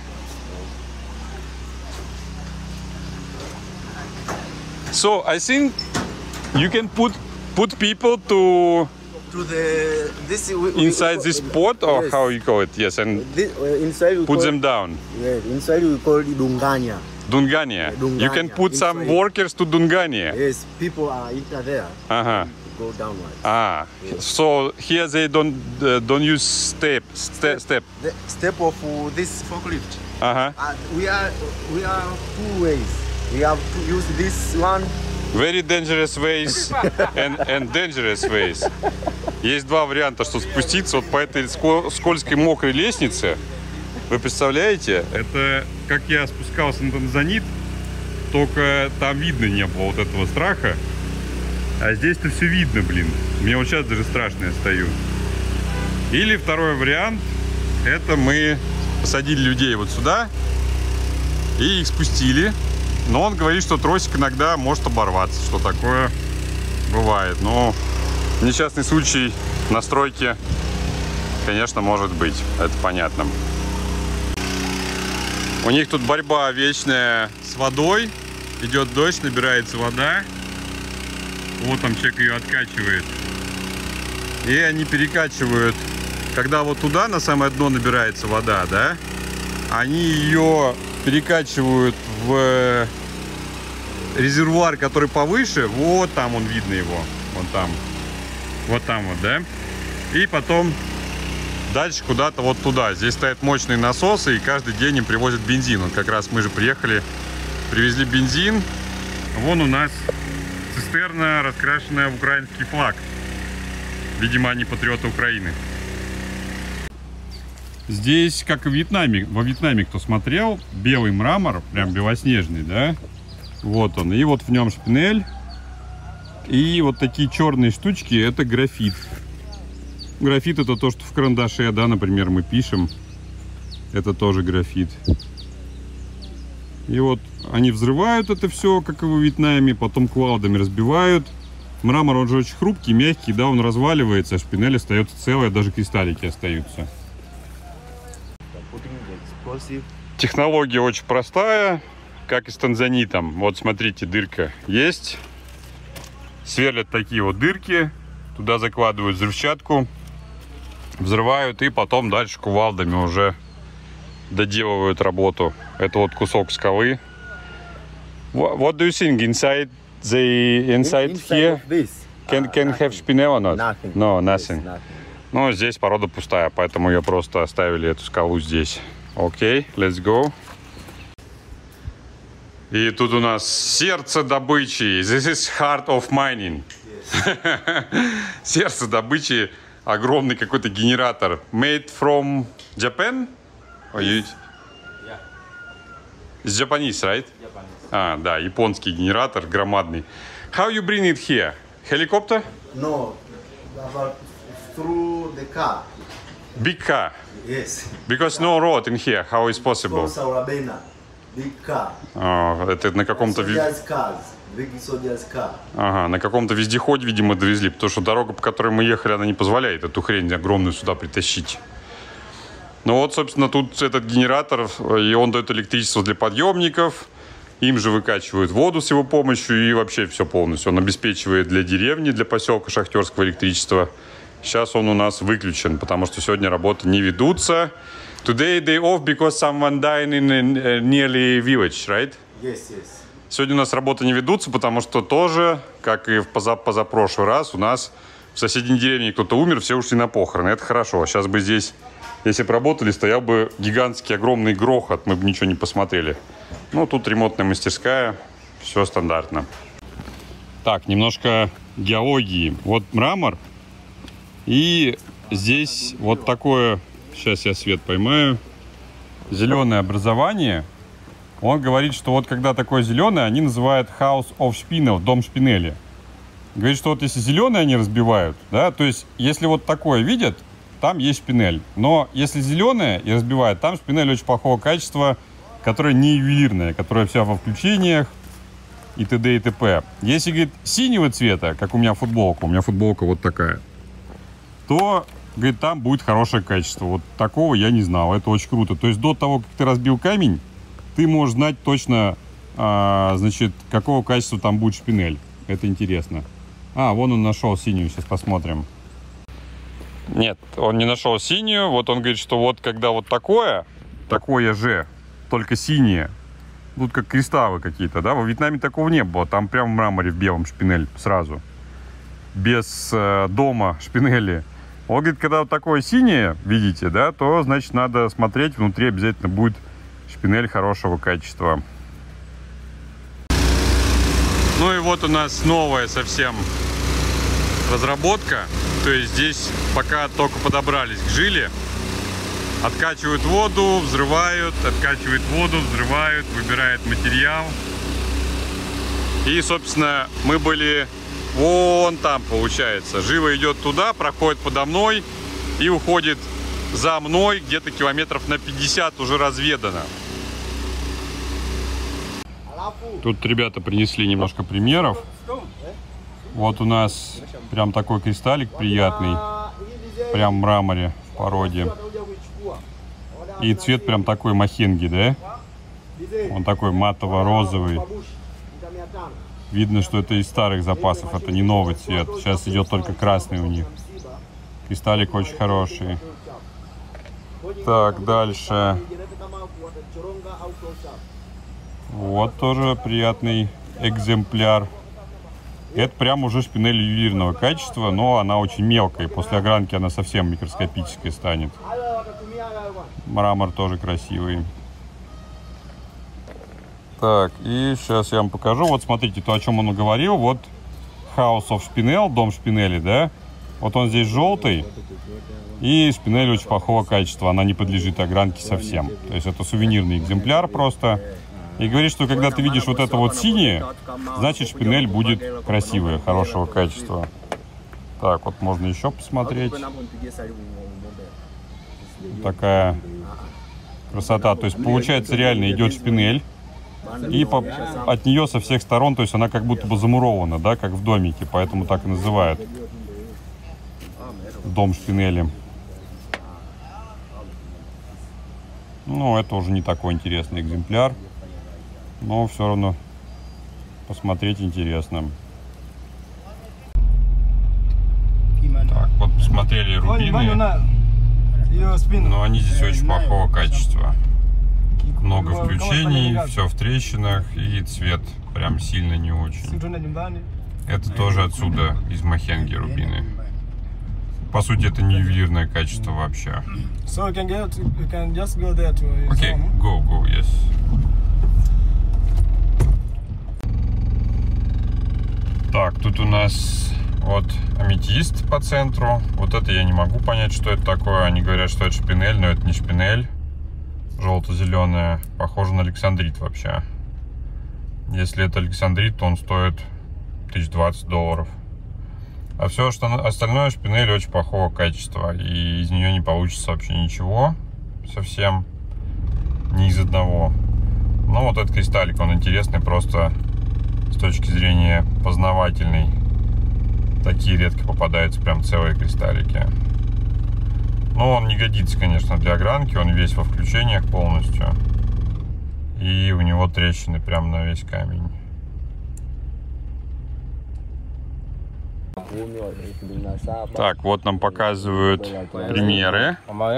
So I think you can put put people to To the this we, inside we, this pot, or yes. how you call it? Yes, and This, uh, inside we put call, them down. Yeah, inside we call it Dungania. Dungania. Dungania. You can put some Inside. workers to Dungania. Yes, people are enter there. Uh-huh. Go downwards. Ah, so here they don't uh, don't use step step step. The step of uh, this forklift. Uh-huh. Uh, we are we are two ways. We have to use this one. Very dangerous ways and, and dangerous ways. Есть два варианта, что спуститься вот по этой скользкой мокрой лестнице. Вы представляете? Это как я спускался на танзанит, только там видно не было вот этого страха. А здесь-то все видно, блин. Мне вот сейчас даже страшно, я стою. Или второй вариант, это мы посадили людей вот сюда и их спустили. Но он говорит, что тросик иногда может оборваться, что такое бывает. Но несчастный случай на стройке, конечно, может быть. Это понятно. У них тут борьба вечная с водой. Идет дождь, набирается вода. Вот там человек ее откачивает. И они перекачивают. Когда вот туда, на самое дно, набирается вода, да, они ее перекачивают в резервуар, который повыше. Вот там он, видно его. Вот там. Вот там вот, да. И потом дальше куда-то вот туда. Здесь стоят мощные насосы, и каждый день им привозят бензин. Вот как раз мы же приехали, привезли бензин. Вон у нас цистерна, раскрашенная в украинский флаг. Видимо, они патриоты Украины. Здесь, как и в Вьетнаме, во Вьетнаме, кто смотрел, белый мрамор, прям белоснежный, да? Вот он. И вот в нем шпинель. И вот такие черные штучки, это графит. Графит — это то, что в карандаше, да, например, мы пишем. Это тоже графит. И вот они взрывают это все, как и во Вьетнаме, потом кувалдами разбивают. Мрамор, он же очень хрупкий, мягкий, да, он разваливается, а шпинель остается целая, даже кристаллики остаются. Технология очень простая, как и с танзанитом. Вот смотрите, дырка есть. Сверлят такие вот дырки, туда закладывают взрывчатку, взрывают, и потом дальше кувалдами уже доделывают работу. Это вот кусок скалы. What do you think inside the inside, inside here? This, can uh, can have spinel or not? Nothing. No, nothing. Yes, nothing. Ну, здесь порода пустая, поэтому ее просто оставили, эту скалу, здесь. Окей, okay, let's go. И тут у нас сердце добычи. This is heart of mining. Yes. Сердце добычи. Огромный какой-то генератор. Made from Japan? Or you... Yeah. It's Japanese, right? Japanese. А, да, японский генератор громадный. How you bring it here? Helicopter? No, but through the car. Big car? Yes. Because no road in here. How is possible? From Saurabena. Big car. А, это на каком-то... Soldiers cars. Big soldiers car. Ага, на каком-то вездеходе, видимо, довезли, потому что дорога, по которой мы ехали, она не позволяет эту хрень огромную сюда притащить. Ну вот, собственно, тут этот генератор, и он дает электричество для подъемников, им же выкачивают воду с его помощью, и вообще все полностью. Он обеспечивает для деревни, для поселка шахтерского электричества. Сейчас он у нас выключен, потому что сегодня работы не ведутся. Today they off because someone died in a nearly village, right? Yes, yes. Сегодня у нас работы не ведутся, потому что тоже, как и в поза позапрошлый раз, у нас в соседней деревне кто-то умер, все ушли на похороны. Это хорошо. Сейчас бы здесь Если бы работали, стоял бы гигантский огромный грохот, мы бы ничего не посмотрели. Ну, тут ремонтная мастерская, все стандартно. Так, немножко геологии. Вот мрамор. И здесь вот такое, сейчас я свет поймаю, зеленое образование. Он говорит, что вот когда такое зеленое, они называют House of Spinel, дом шпинели. Говорит, что вот если зеленое они разбивают, да, то есть если вот такое видят, там есть шпинель. Но если зеленое и разбивают, там шпинель очень плохого качества, которая не ювелирная, которая вся во включениях и т.д. и т.п. Если, говорит, синего цвета, как у меня футболка, у меня футболка вот такая, то, говорит, там будет хорошее качество. Вот такого я не знал, это очень круто. То есть до того, как ты разбил камень, ты можешь знать точно, а, значит, какого качества там будет шпинель. Это интересно. А, вон он нашел синюю, сейчас посмотрим. Нет, он не нашел синюю. Вот он говорит, что вот когда вот такое, такое же, только синее, тут как кристаллы какие-то, да? Во Вьетнаме такого не было. Там прям в мраморе в белом шпинель сразу. Без э, дома шпинели. Он говорит, когда вот такое синее, видите, да, то, значит, надо смотреть, внутри обязательно будет шпинель хорошего качества. Ну и вот у нас новая совсем разработка. То есть здесь пока только подобрались к жиле. Откачивают воду, взрывают, откачивают воду, взрывают, выбирают материал. И, собственно, мы были вон там, получается. Жила идет туда, проходит подо мной и уходит за мной где-то километров на пятьдесят уже разведано. Тут ребята принесли немножко примеров. Вот у нас прям такой кристаллик приятный. Прям в мраморе, в породе. И цвет прям такой махенги, да? Он такой матово-розовый. Видно, что это из старых запасов, это не новый цвет. Сейчас идет только красный у них. Кристаллик очень хороший. Так, дальше. Вот тоже приятный экземпляр. Это прям уже шпинель ювелирного качества, но она очень мелкая. После огранки она совсем микроскопической станет. Мрамор тоже красивый. Так, и сейчас я вам покажу. Вот смотрите, то, о чем он говорил. Вот House of Spinel, дом шпинели, да? Вот он здесь желтый. И шпинель очень плохого качества. Она не подлежит огранке совсем. То есть это сувенирный экземпляр просто. И говорит, что когда ты видишь вот это вот синее, значит шпинель будет красивая, хорошего качества. Так, вот можно еще посмотреть. Такая красота. То есть получается реально идет шпинель. И по, от нее со всех сторон, то есть она как будто бы замурована, да, как в домике. Поэтому так и называют. Дом шпинели. Ну, это уже не такой интересный экземпляр. Но все равно посмотреть интересно. Так, вот посмотрели рубины. Но они здесь очень плохого качества. Много включений, все в трещинах и цвет прям сильно не очень. Это тоже отсюда, из махенги рубины. По сути, это не ювелирное качество вообще. Окей, go, go, yes. Так, тут у нас вот аметист по центру. Вот это я не могу понять, что это такое. Они говорят, что это шпинель, но это не шпинель. Желто-зеленая. Похоже на александрит вообще. Если это александрит, то он стоит тысяч двадцать долларов. А все что остальное шпинель очень плохого качества. И из нее не получится вообще ничего. Совсем. Ни из одного. Но вот этот кристаллик, он интересный просто с точки зрения познавательной. Такие редко попадаются прям целые кристаллики. Но он не годится, конечно, для огранки. Он весь во включениях полностью. И у него трещины прям на весь камень. Так, вот нам показывают примеры.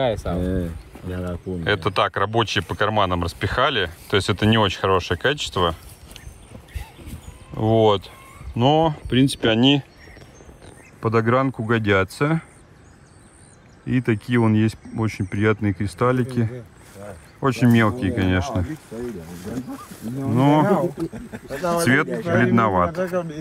Это так, рабочие по карманам распихали. То есть это не очень хорошее качество. Вот. Но, в принципе, они под огранку годятся. И такие вон есть очень приятные кристаллики. Очень мелкие, конечно. Но цвет бледноват.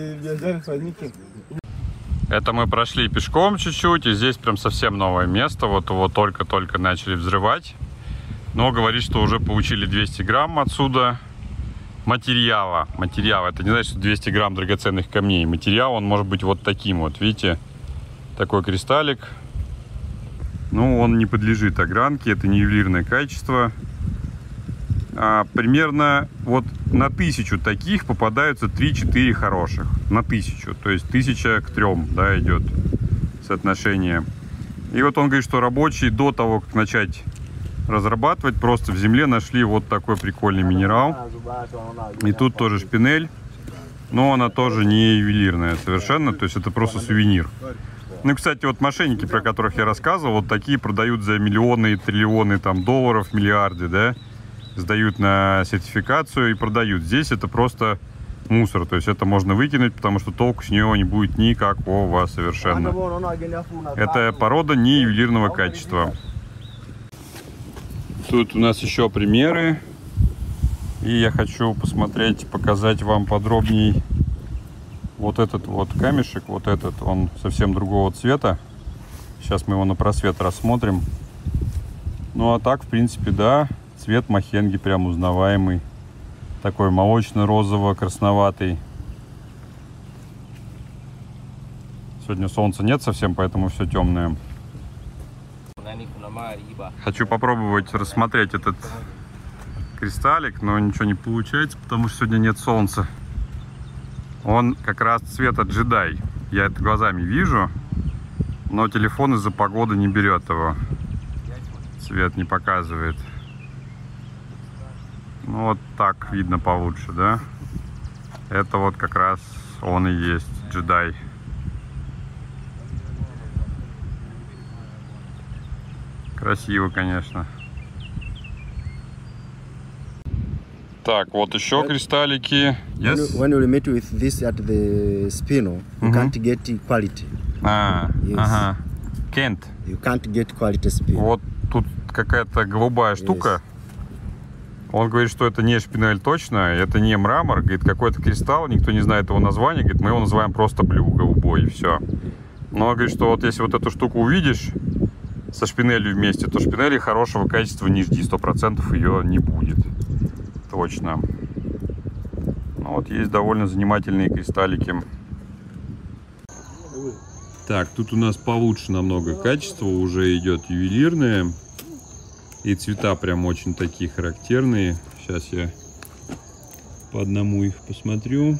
Это мы прошли пешком чуть-чуть, и здесь прям совсем новое место. Вот его только-только начали взрывать. Но говорит, что уже получили двести грамм отсюда материала. Материал. Это не значит, что двести грамм драгоценных камней. Материал, он может быть вот таким вот. Видите? Такой кристаллик. Ну, он не подлежит огранке. Это не ювелирное качество. А, примерно вот на тысячу таких попадаются три-четыре хороших. На тысячу. То есть тысяча к трем, да, идет соотношение. И вот он говорит, что рабочие до того, как начать разрабатывать, просто в земле нашли вот такой прикольный минерал. И тут тоже шпинель. Но она тоже не ювелирная совершенно. То есть это просто сувенир. Ну и, кстати, вот мошенники, про которых я рассказывал, вот такие продают за миллионы, триллионы там долларов, миллиарды, да. Сдают на сертификацию и продают. Здесь это просто мусор. То есть это можно выкинуть, потому что толку с него не будет никакого совершенно. Это порода не ювелирного качества. Тут у нас еще примеры. И я хочу посмотреть, показать вам подробней вот этот вот камешек. Вот этот, он совсем другого цвета. Сейчас мы его на просвет рассмотрим. Ну а так, в принципе, да. Цвет махенги прям узнаваемый. Такой молочно-розово-красноватый. Сегодня солнца нет совсем, поэтому все темное. Хочу попробовать рассмотреть этот кристаллик, но ничего не получается, потому что сегодня нет солнца. Он как раз цвета джедай. Я это глазами вижу, но телефон из-за погоды не берет его. Цвет не показывает. Ну вот так видно получше, да? Это вот как раз он и есть джедай. Красиво, конечно. Так, вот еще кристаллики. Yes. When you meet with this at the spinel, you Mhm. can't get quality. А, Yes. ага. Кент. You can't get quality spinel. Вот тут какая-то голубая штука. Он говорит, что это не шпинель точно, это не мрамор, говорит, какой-то кристалл, никто не знает его названия, говорит, мы его называем просто блю, голубой, и все. Но он говорит, что вот если вот эту штуку увидишь со шпинелью вместе, то шпинели хорошего качества не жди, сто процентов ее не будет. Точно. Ну вот есть довольно занимательные кристаллики. Так, тут у нас получше намного качество, уже идет ювелирное. И цвета прям очень такие характерные. Сейчас я по одному их посмотрю.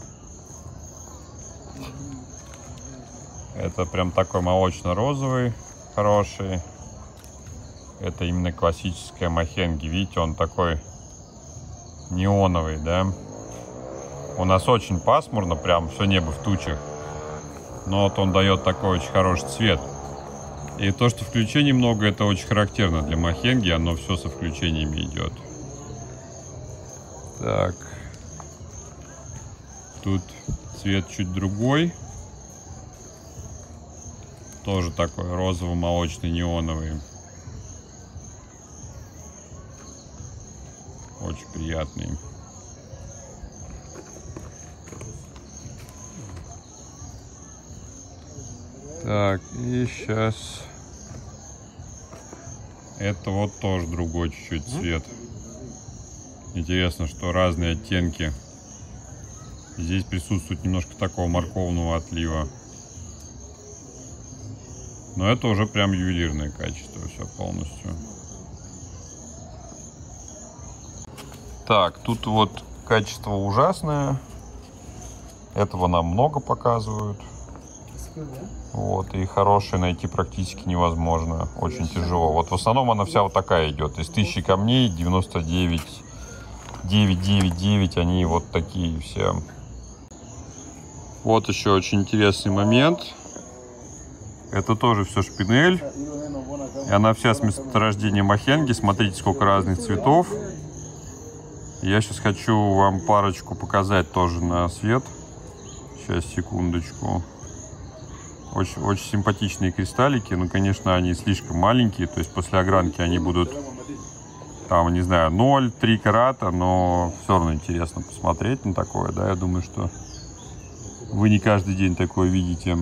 Это прям такой молочно-розовый, хороший. Это именно классическая махенги. Видите, он такой неоновый, да? У нас очень пасмурно, прям все небо в тучах. Но вот он дает такой очень хороший цвет. И то, что включений много, это очень характерно для махенги. Оно все со включениями идет. Так. Тут цвет чуть другой. Тоже такой розово-молочный, неоновый. Очень приятный. Так, и сейчас это вот тоже другой чуть-чуть цвет. Интересно, что разные оттенки. Здесь присутствует немножко такого морковного отлива. Но это уже прям ювелирное качество, все полностью. Так, тут вот качество ужасное. Этого нам много показывают. Вот, и хорошие найти практически невозможно. Очень тяжело. Вот в основном она вся вот такая идет. Из тысячи камней девяносто девять девять девять девять они вот такие все. Вот еще очень интересный момент. Это тоже все шпинель. И она вся с месторождения махенги. Смотрите, сколько разных цветов. Я сейчас хочу вам парочку показать тоже на свет. Сейчас, секундочку. Очень, очень симпатичные кристаллики. Ну, конечно, они слишком маленькие. То есть после огранки они будут, там, не знаю, ноль-три карата. Но все равно интересно посмотреть на такое, да. Я думаю, что вы не каждый день такое видите.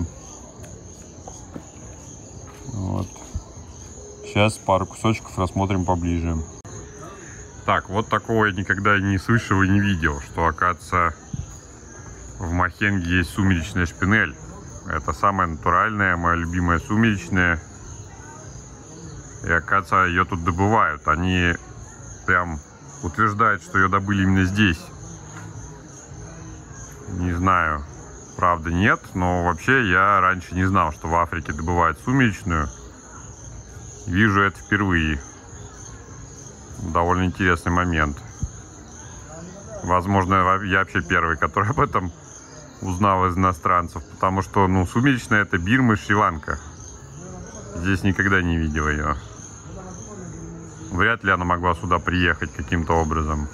Вот. Сейчас пару кусочков рассмотрим поближе. Так, вот такого я никогда не слышал и не видел, что, оказывается, в Мохенге есть сумеречная шпинель. Это самая натуральная, моя любимая сумеречная. И, оказывается, ее тут добывают. Они прям утверждают, что ее добыли именно здесь. Не знаю, правда нет, но вообще я раньше не знал, что в Африке добывают сумеречную. Вижу это впервые. Довольно интересный момент. Возможно, я вообще первый, который об этом узнал из иностранцев, потому что, ну, сумеречная — это Бирма и Шри-Ланка. Здесь никогда не видел ее. Вряд ли она могла сюда приехать каким-то образом.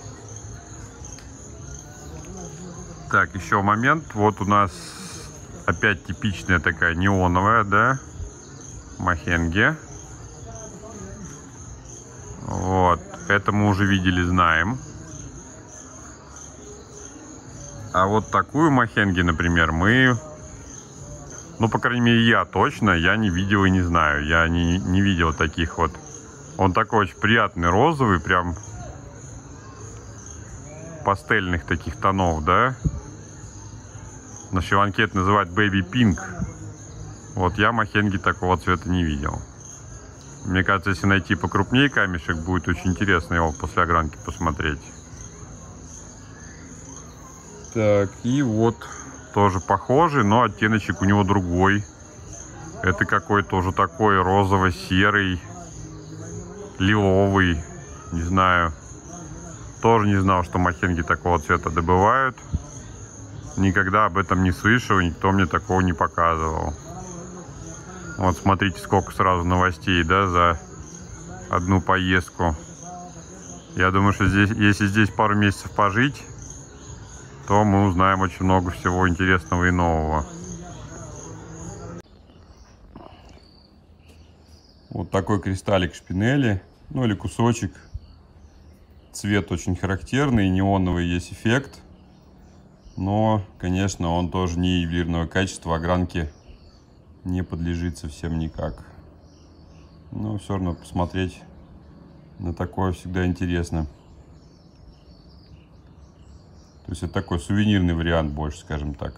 Так, еще момент. Вот у нас опять типичная такая неоновая, да, Мохенге. Вот, это мы уже видели, знаем. А вот такую Мохенге, например, мы, ну, по крайней мере, я точно, я не видел и не знаю. Я не, не видел таких вот. Он такой очень приятный, розовый, прям пастельных таких тонов, да. На Шри-Ланке это называют baby pink. Вот я Мохенги такого цвета не видел. Мне кажется, если найти покрупнее камешек, будет очень интересно его после огранки посмотреть. Так, и вот тоже похожий, но оттеночек у него другой. Это какой-то уже такой розово-серый, лиловый, не знаю. Тоже не знал, что Мохенги такого цвета добывают. Никогда об этом не слышал, никто мне такого не показывал. Вот смотрите, сколько сразу новостей, да, за одну поездку. Я думаю, что здесь, если здесь пару месяцев пожить, то мы узнаем очень много всего интересного и нового. Вот такой кристаллик шпинели, ну или кусочек. Цвет очень характерный, неоновый есть эффект. Но, конечно, он тоже не ювелирного качества, огранки не подлежит совсем никак. Но все равно посмотреть на такое всегда интересно. То есть это такой сувенирный вариант больше, скажем так.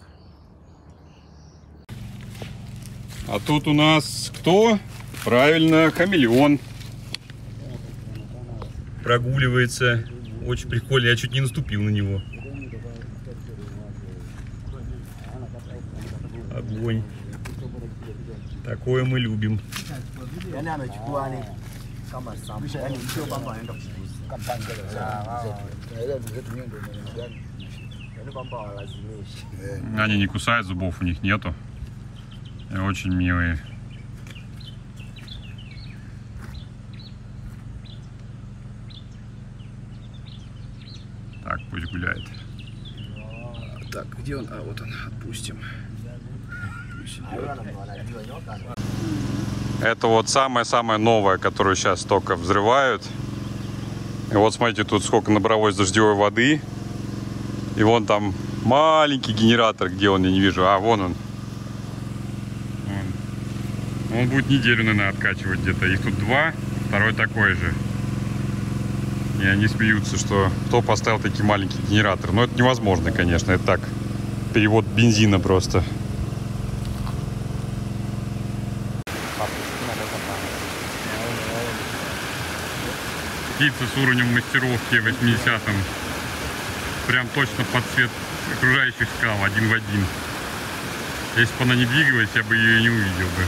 А тут у нас кто? Правильно, хамелеон. Прогуливается. Очень прикольно. Я чуть не наступил на него. Огонь. Такое мы любим. Они не кусают, зубов у них нету. И очень милые. Так, пусть гуляет. Так, где он? А, вот он. Отпустим. Это вот самое-самое новое, которое сейчас только взрывают. И вот смотрите, тут сколько набралось дождевой воды. И вон там маленький генератор, где он, я не вижу. А, вон он. Он, он будет неделю, наверное, откачивать где-то. Их тут два, второй такой же. И они смеются, что кто поставил такие маленькие генераторы. Но это невозможно, конечно. Это так, перевод бензина просто. Птица с уровнем мастеровки восьмидесятым. Прям точно под цвет окружающих скал, один в один. Если бы она не двигалась, я бы ее и не увидел бы.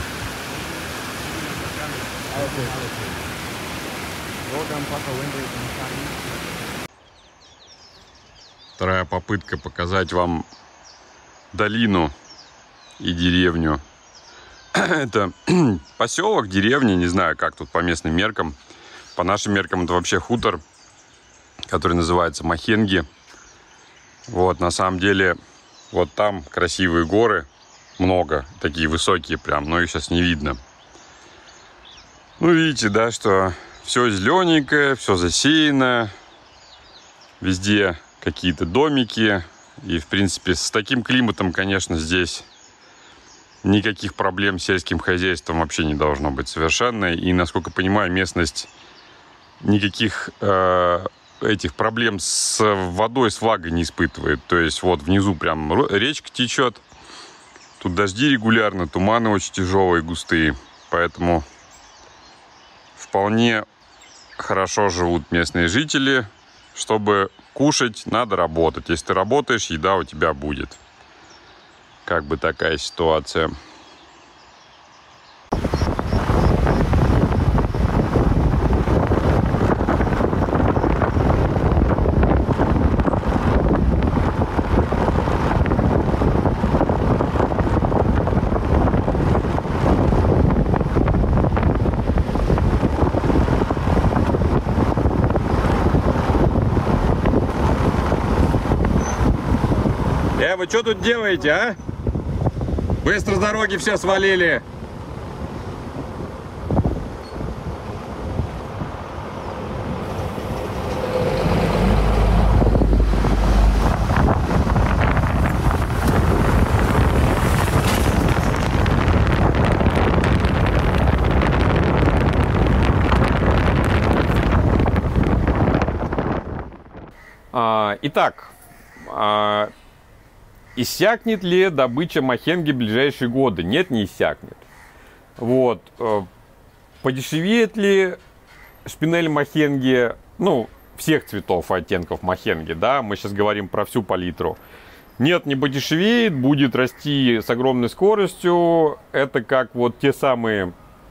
Вторая попытка показать вам долину и деревню. Это поселок, деревня, не знаю, как тут по местным меркам. По нашим меркам это вообще хутор, который называется Мохенги. Вот, на самом деле, вот там красивые горы. много, такие высокие прям, но их сейчас не видно. Ну, видите, да, что все зелененькое, все засеяно, везде какие-то домики. И, в принципе, с таким климатом, конечно, здесь никаких проблем с сельским хозяйством вообще не должно быть совершенно. И, насколько понимаю, местность никаких э, этих проблем с водой, с влагой не испытывает. То есть вот внизу прям речка течет, тут дожди регулярно, туманы очень тяжелые, густые. Поэтому вполне хорошо живут местные жители. Чтобы кушать, надо работать. Если ты работаешь, еда у тебя будет. Как бы такая ситуация. Э, вы что тут делаете, а? Быстро с дороги все свалили. А, итак, а, иссякнет ли добыча махенги в ближайшие годы? Нет, не иссякнет. Вот. Подешевеет ли шпинель махенги, ну, всех цветов и оттенков махенги, да, мы сейчас говорим про всю палитру. Нет, не подешевеет, будет расти с огромной скоростью. Это как вот те самые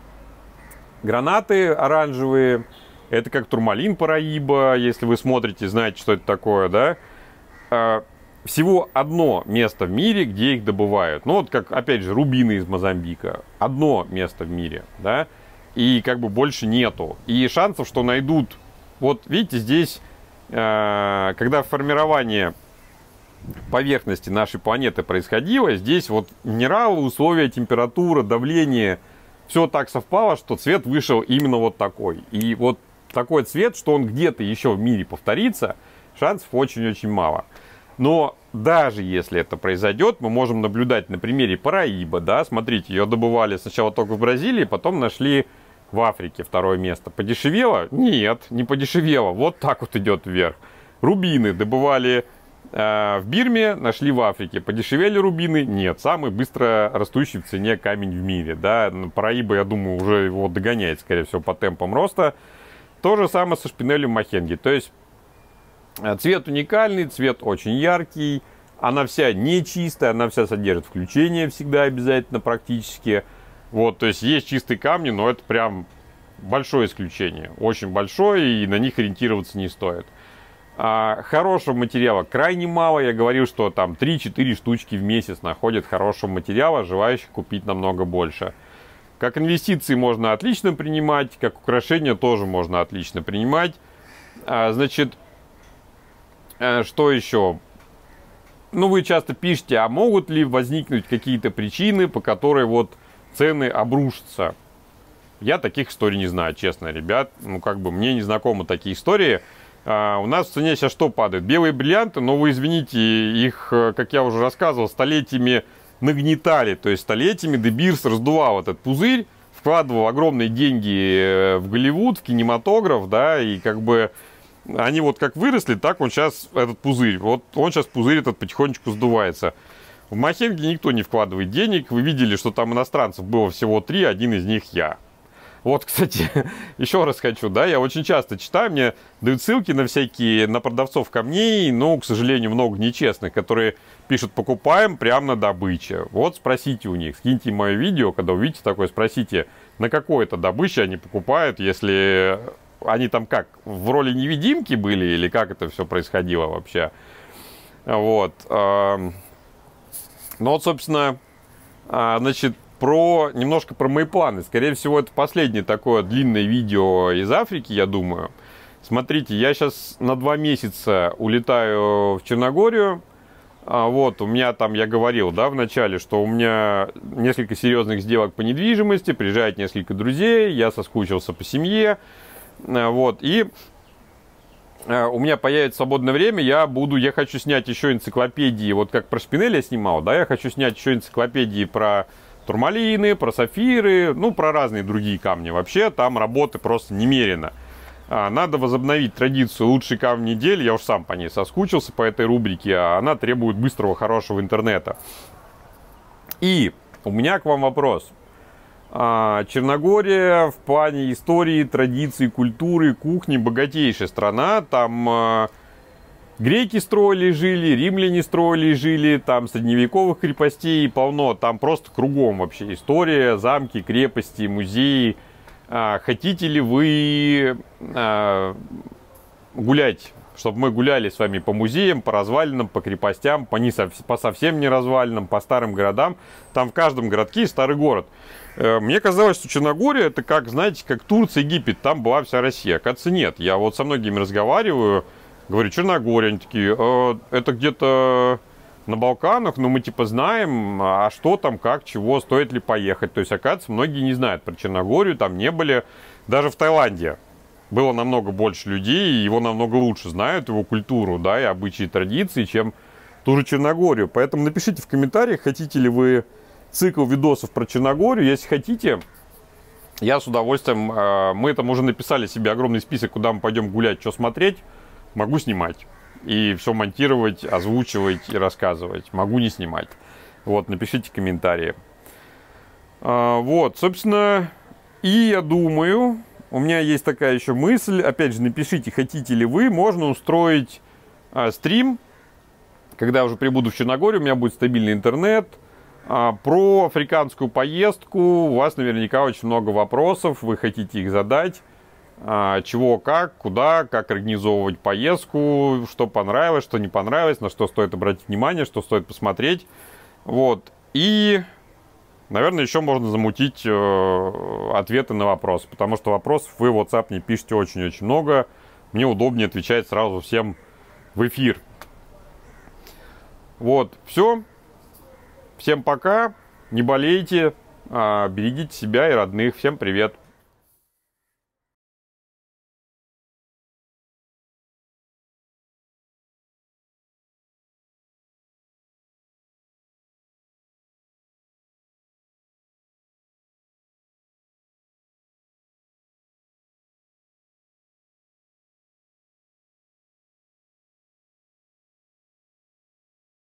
гранаты оранжевые, это как турмалин параиба, если вы смотрите, знаете, что это такое, да. Всего одно место в мире, где их добывают. Ну, вот как, опять же, рубины из Мозамбика. Одно место в мире, да. И как бы больше нету. И шансов, что найдут... Вот, видите, здесь, э, когда формирование поверхности нашей планеты происходило, здесь вот минералы, условия, температура, давление, все так совпало, что цвет вышел именно вот такой. И вот такой цвет, что он где-то еще в мире повторится, шансов очень-очень мало. Но даже если это произойдет, мы можем наблюдать на примере параиба, да, смотрите, ее добывали сначала только в Бразилии, потом нашли в Африке второе место. Подешевело? Нет, не подешевело, вот так вот идет вверх. Рубины добывали э, в Бирме, нашли в Африке. Подешевели рубины? Нет, самый быстро растущий в цене камень в мире, да, параиба, я думаю, уже его догоняет, скорее всего, по темпам роста. То же самое со шпинелью махенги, то есть цвет уникальный, цвет очень яркий, она вся не чистая, она вся содержит включение всегда обязательно практически. Вот, то есть есть чистые камни, но это прям большое исключение, очень большое, и на них ориентироваться не стоит. А, хорошего материала крайне мало, я говорил, что там три-четыре штучки в месяц находят хорошего материала, желающих купить намного больше. Как инвестиции можно отлично принимать, как украшения тоже можно отлично принимать. А, значит, что еще? Ну, вы часто пишете, а могут ли возникнуть какие-то причины, по которой вот цены обрушатся? Я таких историй не знаю, честно, ребят. Ну, как бы мне не знакомы такие истории. А, у нас в цене сейчас что падает? Белые бриллианты, но вы извините, их, как я уже рассказывал, столетиями нагнетали. То есть столетиями Де Бирс раздувал этот пузырь, вкладывал огромные деньги в Голливуд, в кинематограф, да, и как бы они вот как выросли, так он сейчас, этот пузырь, вот он сейчас пузырь этот потихонечку сдувается. В махенге никто не вкладывает денег. Вы видели, что там иностранцев было всего три, один из них я. Вот, кстати, еще раз хочу, да, я очень часто читаю, мне дают ссылки на всякие, на продавцов камней, но, к сожалению, много нечестных, которые пишут, покупаем прямо на добыче. Вот спросите у них, скиньте мое видео, когда увидите такое, спросите, на какой это добыче они покупают, если они там как, в роли невидимки были, или как это все происходило вообще. Вот. Ну вот, собственно, значит, про, немножко про мои планы. Скорее всего, это последнее такое длинное видео из Африки, я думаю. Смотрите, я сейчас на два месяца улетаю в Черногорию. А, вот, у меня там, я говорил, да, в начале, что у меня несколько серьезных сделок по недвижимости, приезжает несколько друзей, я соскучился по семье, а, вот, и а, у меня появится свободное время, я буду, я хочу снять еще энциклопедии, вот как про шпинель я снимал, да, я хочу снять еще энциклопедии про турмалины, про сафиры, ну, про разные другие камни. Вообще, там работы просто немерено. Надо возобновить традицию «Лучшие камни недели». Я уж сам по ней соскучился, по этой рубрике. А она требует быстрого, хорошего интернета. И у меня к вам вопрос. Черногория в плане истории, традиций, культуры, кухни богатейшая страна. Там греки строили, жили, римляне строили, жили. Там средневековых крепостей полно. Там просто кругом вообще история, замки, крепости, музеи. Хотите ли вы а, гулять, чтобы мы гуляли с вами по музеям, по развалинам, по крепостям, по, не со, по совсем не развалинам, по старым городам? Там в каждом городке старый город. Мне казалось, что Черногория это как, знаете, как Турция, Египет, там была вся Россия. Оказывается, нет. Я вот со многими разговариваю, говорю, Черногория, они такие, э, это где-то на Балканах, но мы типа знаем, а что там, как, чего, стоит ли поехать. То есть, оказывается, многие не знают про Черногорию, там не были. Даже в Таиланде было намного больше людей, и его намного лучше знают, его культуру, да, и обычаи, и традиции, чем ту же Черногорию. Поэтому напишите в комментариях, хотите ли вы цикл видосов про Черногорию. Если хотите, я с удовольствием, мы там уже написали себе огромный список, куда мы пойдем гулять, что смотреть, могу снимать. И все монтировать, озвучивать и рассказывать. Могу не снимать. Вот, напишите комментарии. А, вот, собственно, и я думаю, у меня есть такая еще мысль. Опять же, напишите, хотите ли вы. Можно устроить а, стрим, когда я уже прибуду в Черногорию, у меня будет стабильный интернет. А, про африканскую поездку. У вас наверняка очень много вопросов. Вы хотите их задать. Чего, как, куда, как организовывать поездку, что понравилось, что не понравилось, на что стоит обратить внимание, что стоит посмотреть. Вот. И, наверное, еще можно замутить э, ответы на вопросы, потому что вопросов вы в WhatsApp не пишете очень-очень много. Мне удобнее отвечать сразу всем в эфир. Вот, все. Всем пока. Не болейте, берегите себя и родных. Всем привет.